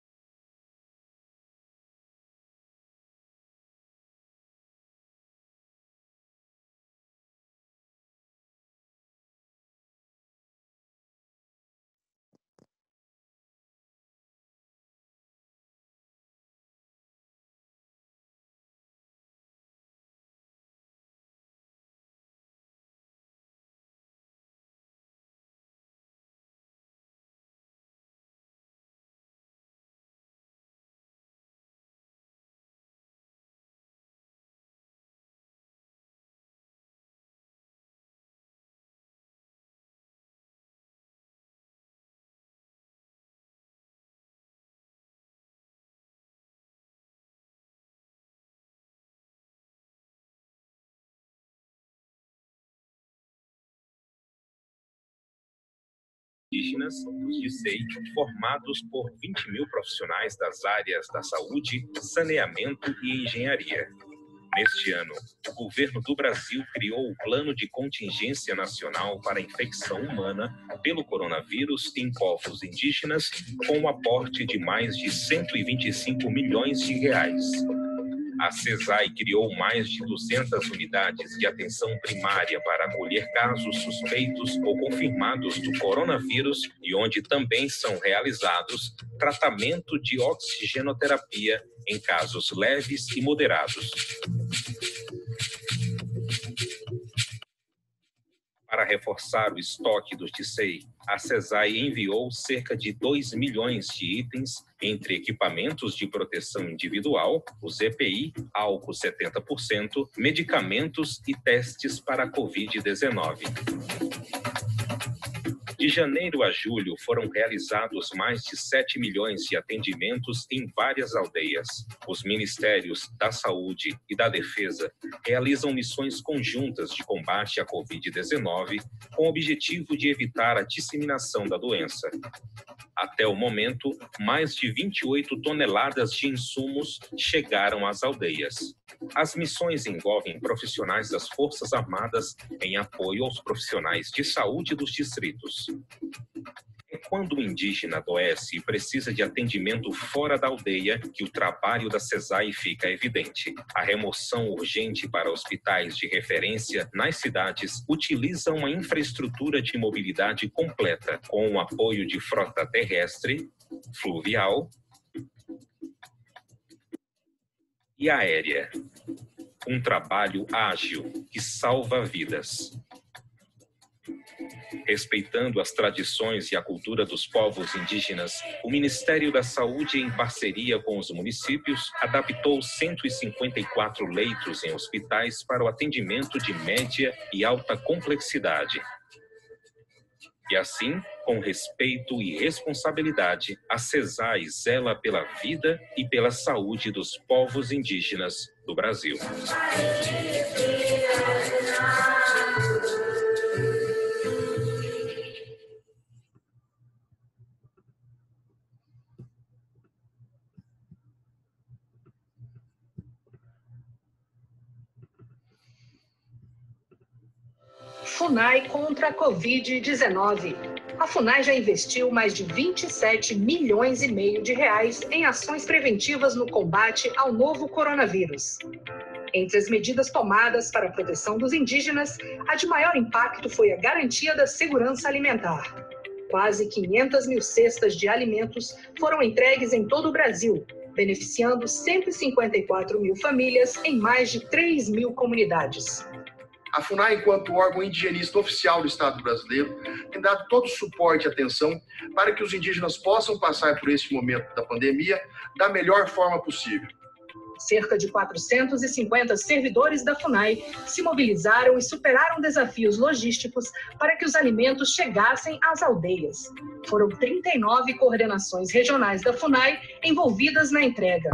Indígenas, os D I C E I, formados por vinte mil profissionais das áreas da saúde, saneamento e engenharia. Neste ano, o governo do Brasil criou o Plano de Contingência Nacional para a Infecção Humana pelo Coronavírus em povos indígenas, com um aporte de mais de cento e vinte e cinco milhões de reais. A CESAI criou mais de duzentas unidades de atenção primária para acolher casos suspeitos ou confirmados do coronavírus e onde também são realizados tratamento de oxigenoterapia em casos leves e moderados. Para reforçar o estoque dos D I C E I, a CESAI enviou cerca de dois milhões de itens, entre equipamentos de proteção individual, os E P I, álcool setenta por cento, medicamentos e testes para a covid dezenove. De janeiro a julho, foram realizados mais de sete milhões de atendimentos em várias aldeias. Os Ministérios da Saúde e da Defesa realizam missões conjuntas de combate à covid dezenove com o objetivo de evitar a disseminação da doença. Até o momento, mais de vinte e oito toneladas de insumos chegaram às aldeias. As missões envolvem profissionais das Forças Armadas em apoio aos profissionais de saúde dos distritos. É quando o indígena adoece e precisa de atendimento fora da aldeia que o trabalho da CESAI fica evidente. A remoção urgente para hospitais de referência nas cidades utiliza uma infraestrutura de mobilidade completa, com o apoio de frota terrestre, fluvial e aérea. Um trabalho ágil que salva vidas. Respeitando as tradições e a cultura dos povos indígenas, o Ministério da Saúde, em parceria com os municípios, adaptou cento e cinquenta e quatro leitos em hospitais para o atendimento de média e alta complexidade. E assim, com respeito e responsabilidade, a CESAI zela pela vida e pela saúde dos povos indígenas do Brasil. FUNAI contra a Covid dezenove. A FUNAI já investiu mais de vinte e sete milhões e meio de reais em ações preventivas no combate ao novo coronavírus. Entre as medidas tomadas para a proteção dos indígenas, a de maior impacto foi a garantia da segurança alimentar. Quase quinhentas mil cestas de alimentos foram entregues em todo o Brasil, beneficiando cento e cinquenta e quatro mil famílias em mais de três mil comunidades. A FUNAI, enquanto órgão indigenista oficial do Estado brasileiro, tem dado todo o suporte e atenção para que os indígenas possam passar por este momento da pandemia da melhor forma possível. Cerca de quatrocentos e cinquenta servidores da FUNAI se mobilizaram e superaram desafios logísticos para que os alimentos chegassem às aldeias. Foram trinta e nove coordenações regionais da FUNAI envolvidas na entrega.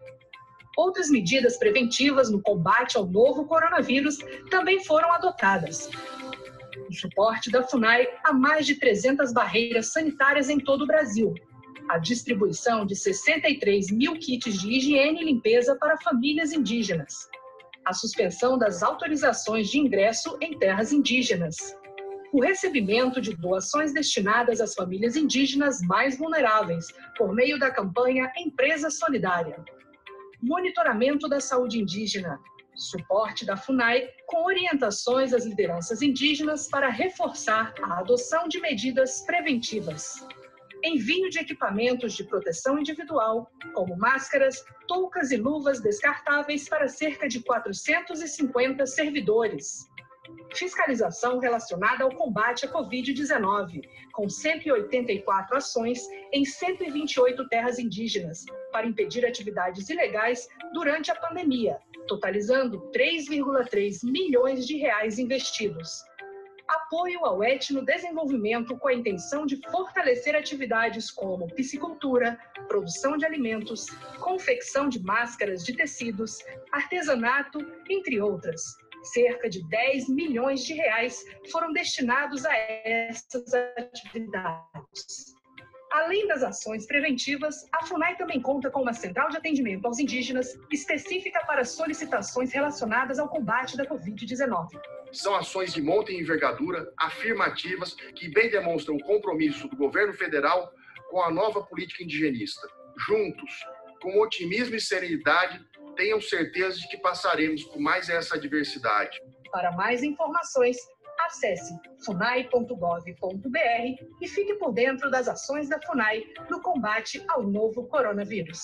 Outras medidas preventivas no combate ao novo coronavírus também foram adotadas. O suporte da FUNAI a mais de trezentas barreiras sanitárias em todo o Brasil. A distribuição de sessenta e três mil kits de higiene e limpeza para famílias indígenas. A suspensão das autorizações de ingresso em terras indígenas. O recebimento de doações destinadas às famílias indígenas mais vulneráveis, por meio da campanha Empresa Solidária. Monitoramento da saúde indígena, suporte da FUNAI com orientações às lideranças indígenas para reforçar a adoção de medidas preventivas. Envio de equipamentos de proteção individual, como máscaras, toucas e luvas descartáveis para cerca de quatrocentos e cinquenta servidores. Fiscalização relacionada ao combate à Covid dezenove, com cento e oitenta e quatro ações em cento e vinte e oito terras indígenas, para impedir atividades ilegais durante a pandemia, totalizando três vírgula três milhões de reais investidos. Apoio ao etnodesenvolvimento com a intenção de fortalecer atividades como piscicultura, produção de alimentos, confecção de máscaras de tecidos, artesanato, entre outras. Cerca de dez milhões de reais foram destinados a essas atividades. Além das ações preventivas, a FUNAI também conta com uma central de atendimento aos indígenas específica para solicitações relacionadas ao combate da Covid dezenove. São ações de monta e envergadura afirmativas que bem demonstram o compromisso do governo federal com a nova política indigenista. Juntos, com otimismo e serenidade, tenham certeza de que passaremos por mais essa adversidade. Para mais informações, acesse funai ponto gov ponto br e fique por dentro das ações da FUNAI no combate ao novo coronavírus.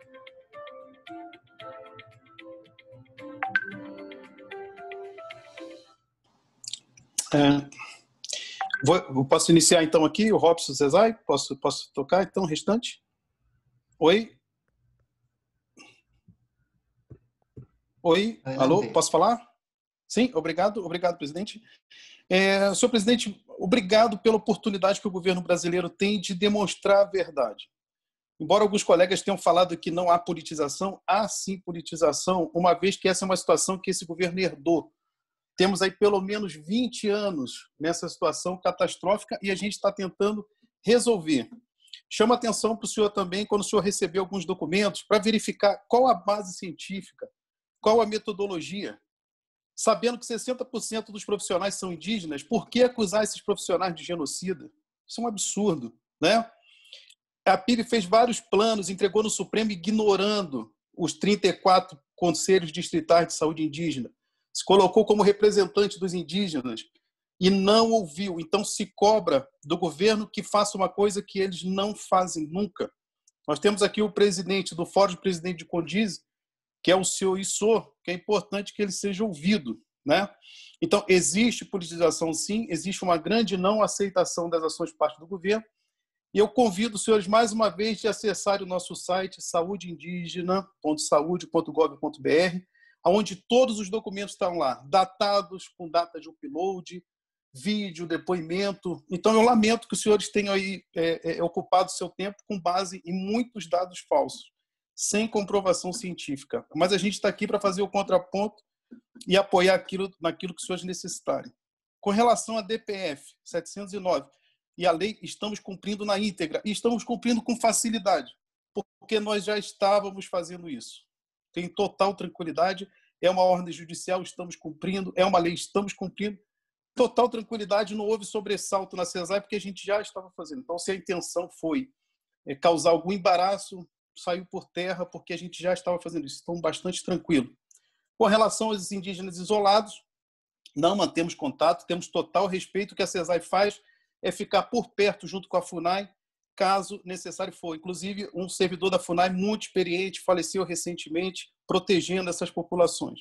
É, vou, posso iniciar então aqui, o Robson Cesai? Posso, posso tocar então o restante? Oi? Oi, Adelante. Alô, posso falar? Sim, obrigado, obrigado, presidente. É, senhor presidente, obrigado pela oportunidade que o governo brasileiro tem de demonstrar a verdade. Embora alguns colegas tenham falado que não há politização, há sim politização, uma vez que essa é uma situação que esse governo herdou. Temos aí pelo menos vinte anos nessa situação catastrófica e a gente está tentando resolver. Chama atenção para o senhor também quando o senhor recebeu alguns documentos para verificar qual a base científica, qual a metodologia. Sabendo que sessenta por cento dos profissionais são indígenas, por que acusar esses profissionais de genocida? Isso é um absurdo, né? A P I B fez vários planos, entregou no Supremo ignorando os trinta e quatro conselhos distritais de saúde indígena. Se colocou como representante dos indígenas e não ouviu. Então se cobra do governo que faça uma coisa que eles não fazem nunca. Nós temos aqui o presidente do Fórum de Presidente de Condize, que é o senhor Isso, que é importante que ele seja ouvido, né? Então, existe politização sim, existe uma grande não aceitação das ações por parte do governo, e eu convido os senhores mais uma vez de acessar o nosso site saúde indígena ponto saúde ponto gov ponto br, onde todos os documentos estão lá, datados, com data de upload, vídeo, depoimento. Então, eu lamento que os senhores tenham aí é, é, ocupado seu tempo com base em muitos dados falsos, sem comprovação científica. Mas a gente está aqui para fazer o contraponto e apoiar aquilo, naquilo que os senhores necessitarem. Com relação à D P F setecentos e nove e a lei, estamos cumprindo na íntegra e estamos cumprindo com facilidade, porque nós já estávamos fazendo isso. Tem total tranquilidade, é uma ordem judicial, estamos cumprindo, é uma lei, estamos cumprindo. Total tranquilidade, não houve sobressalto na CESAI, porque a gente já estava fazendo. Então, se a intenção foi causar algum embaraço, saiu por terra, porque a gente já estava fazendo isso. Então, bastante tranquilo. Com relação aos indígenas isolados, não mantemos contato, temos total respeito. O que a CESAI faz é ficar por perto, junto com a FUNAI, caso necessário for. Inclusive, um servidor da FUNAI muito experiente faleceu recentemente, protegendo essas populações.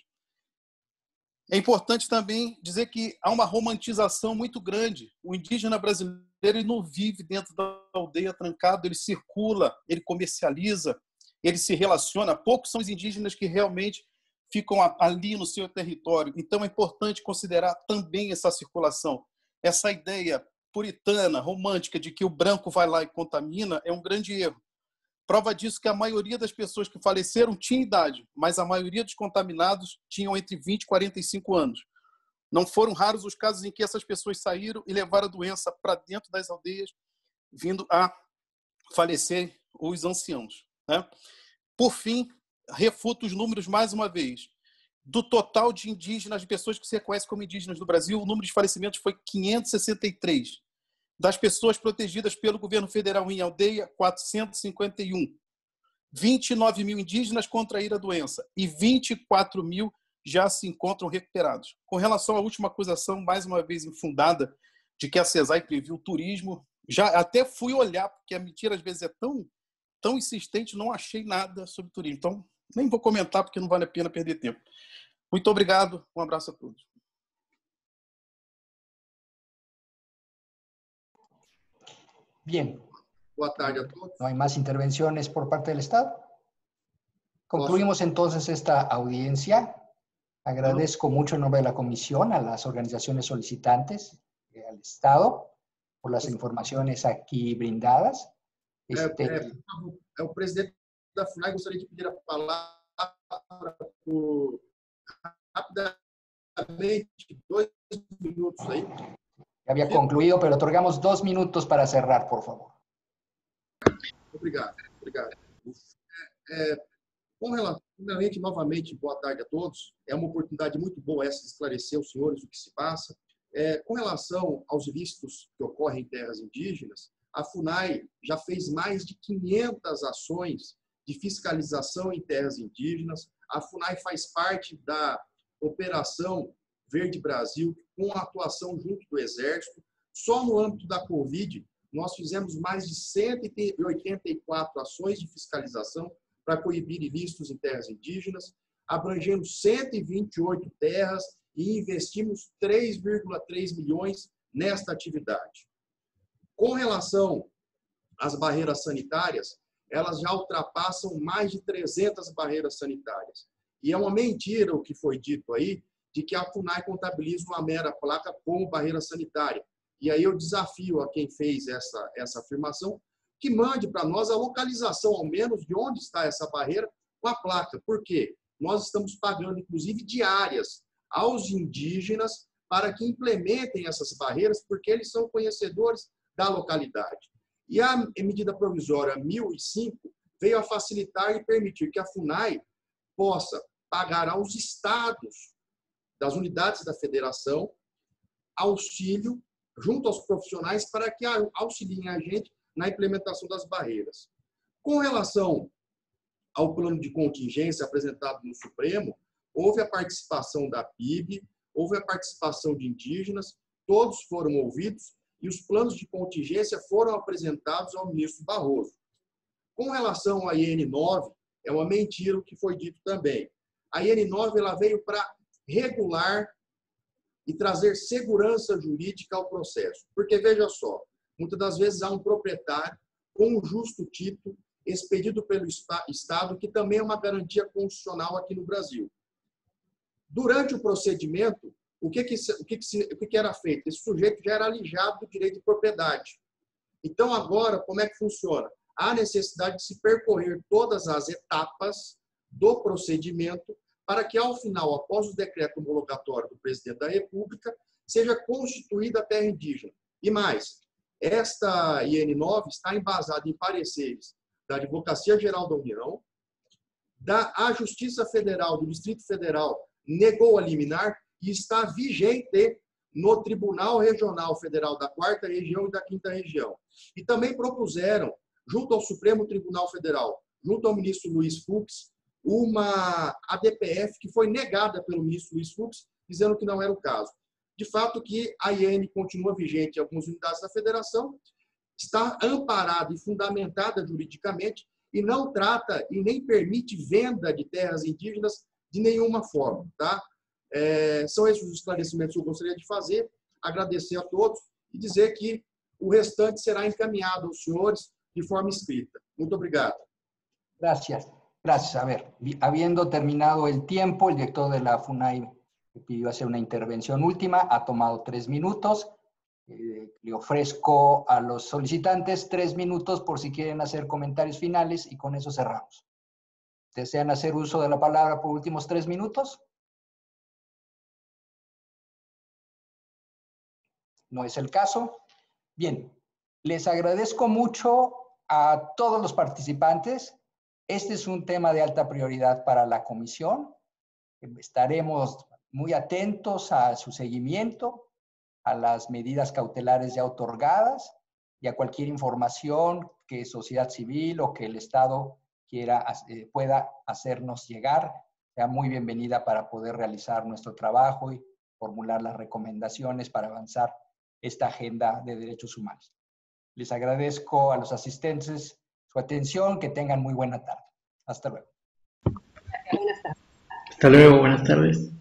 É importante também dizer que há uma romantização muito grande. O indígena brasileiro ele não vive dentro da aldeia trancado, ele circula, ele comercializa, ele se relaciona. Poucos são os indígenas que realmente ficam ali no seu território. Então, é importante considerar também essa circulação. Essa ideia puritana, romântica, de que o branco vai lá e contamina, é um grande erro. Prova disso que a maioria das pessoas que faleceram tinha idade, mas a maioria dos contaminados tinham entre vinte e quarenta e cinco anos. Não foram raros os casos em que essas pessoas saíram e levaram a doença para dentro das aldeias, vindo a falecer os anciãos, né? Por fim, refuto os números mais uma vez. Do total de indígenas, de pessoas que se reconhecem como indígenas no Brasil, o número de falecimentos foi quinhentos e sessenta e três. Das pessoas protegidas pelo governo federal em aldeia, quatrocentos e cinquenta e um. vinte e nove mil indígenas contraíram a doença e vinte e quatro mil já se encontram recuperados. Com relação à última acusação, mais uma vez infundada, de que a CESAI previu turismo, já até fui olhar, porque a mentira às vezes é tão, tão insistente, não achei nada sobre turismo. Então, nem vou comentar, porque não vale a pena perder tempo. Muito obrigado, um abraço a todos. Bien. Buenas tardes a todos. ¿No hay más intervenciones por parte del Estado? Concluimos entonces esta audiencia. Agradezco mucho en nombre de la Comisión a las organizaciones solicitantes, eh, al Estado, por las informaciones aquí brindadas. Este... É, é, é o presidente da FUNAI, gostaria de pedir a palavra por rapidamente, dois minutos aí. Ya había concluido, pero otorgamos dos minutos para cerrar, por favor. Obrigado, obrigado. É, é, com relação, primeiramente, novamente, boa tarde a todos. É uma oportunidade muito boa essa de esclarecer aos senhores o que se passa. É, com relação aos ilícitos que ocorrem em terras indígenas, a FUNAI já fez mais de quinhentas ações de fiscalização em terras indígenas. A FUNAI faz parte da Operação Verde Brasil, com a atuação junto do Exército. Só no âmbito da Covid, nós fizemos mais de cento e oitenta e quatro ações de fiscalização para coibir ilícitos em terras indígenas, abrangendo cento e vinte e oito terras e investimos três vírgula três milhões nesta atividade. Com relação às barreiras sanitárias, elas já ultrapassam mais de trezentas barreiras sanitárias. E é uma mentira o que foi dito aí, de que a FUNAI contabiliza uma mera placa como barreira sanitária. E aí eu desafio a quem fez essa, essa afirmação que mande para nós a localização, ao menos, de onde está essa barreira com a placa. Por quê? Nós estamos pagando, inclusive, diárias aos indígenas para que implementem essas barreiras, porque eles são conhecedores da localidade. E a medida provisória mil e cinco veio a facilitar e permitir que a FUNAI possa pagar aos estados das unidades da federação auxílio junto aos profissionais para que auxiliem a gente na implementação das barreiras. Com relação ao plano de contingência apresentado no Supremo, houve a participação da P I B, houve a participação de indígenas, todos foram ouvidos e os planos de contingência foram apresentados ao ministro Barroso. Com relação à I N nove, é uma mentira o que foi dito também. A I N nove ela veio para regular e trazer segurança jurídica ao processo. Porque, veja só, muitas das vezes há um proprietário com um justo título expedido pelo Estado, que também é uma garantia constitucional aqui no Brasil. Durante o procedimento, o que, que, o que, que, o que, que era feito? Esse sujeito já era alijado do direito de propriedade. Então, agora, como é que funciona? Há necessidade de se percorrer todas as etapas do procedimento para que, ao final, após o decreto homologatório do presidente da República, seja constituída a terra indígena. E mais, esta I N nove está embasada em pareceres da Advocacia Geral da União, da a Justiça Federal do Distrito Federal negou a liminar e está vigente no Tribunal Regional Federal da Quarta Região e da Quinta Região. E também propuseram, junto ao Supremo Tribunal Federal, junto ao ministro Luiz Fux, uma A D P F que foi negada pelo ministro Luiz Fux, dizendo que não era o caso. De fato, que a I N continua vigente em algumas unidades da federação, está amparada e fundamentada juridicamente e não trata e nem permite venda de terras indígenas de nenhuma forma. Tá? É, são esses os esclarecimentos que eu gostaria de fazer, agradecer a todos e dizer que o restante será encaminhado aos senhores de forma escrita. Muito obrigado. Gracias. Gracias. A ver, habiendo terminado el tiempo, el director de la FUNAI pidió hacer una intervención última, ha tomado tres minutos. Eh, le ofrezco a los solicitantes tres minutos por si quieren hacer comentarios finales y con eso cerramos. ¿Desean hacer uso de la palabra por últimos tres minutos? No es el caso. Bien, les agradezco mucho a todos los participantes. Este es un tema de alta prioridad para la comisión. Estaremos muy atentos a su seguimiento, a las medidas cautelares ya otorgadas y a cualquier información que sociedad civil o que el Estado quiera, eh, pueda hacernos llegar. Sea muy bienvenida para poder realizar nuestro trabajo y formular las recomendaciones para avanzar esta agenda de derechos humanos. Les agradezco a los asistentes su atención, que tengan muy buena tarde. Hasta luego. Hasta luego, buenas tardes.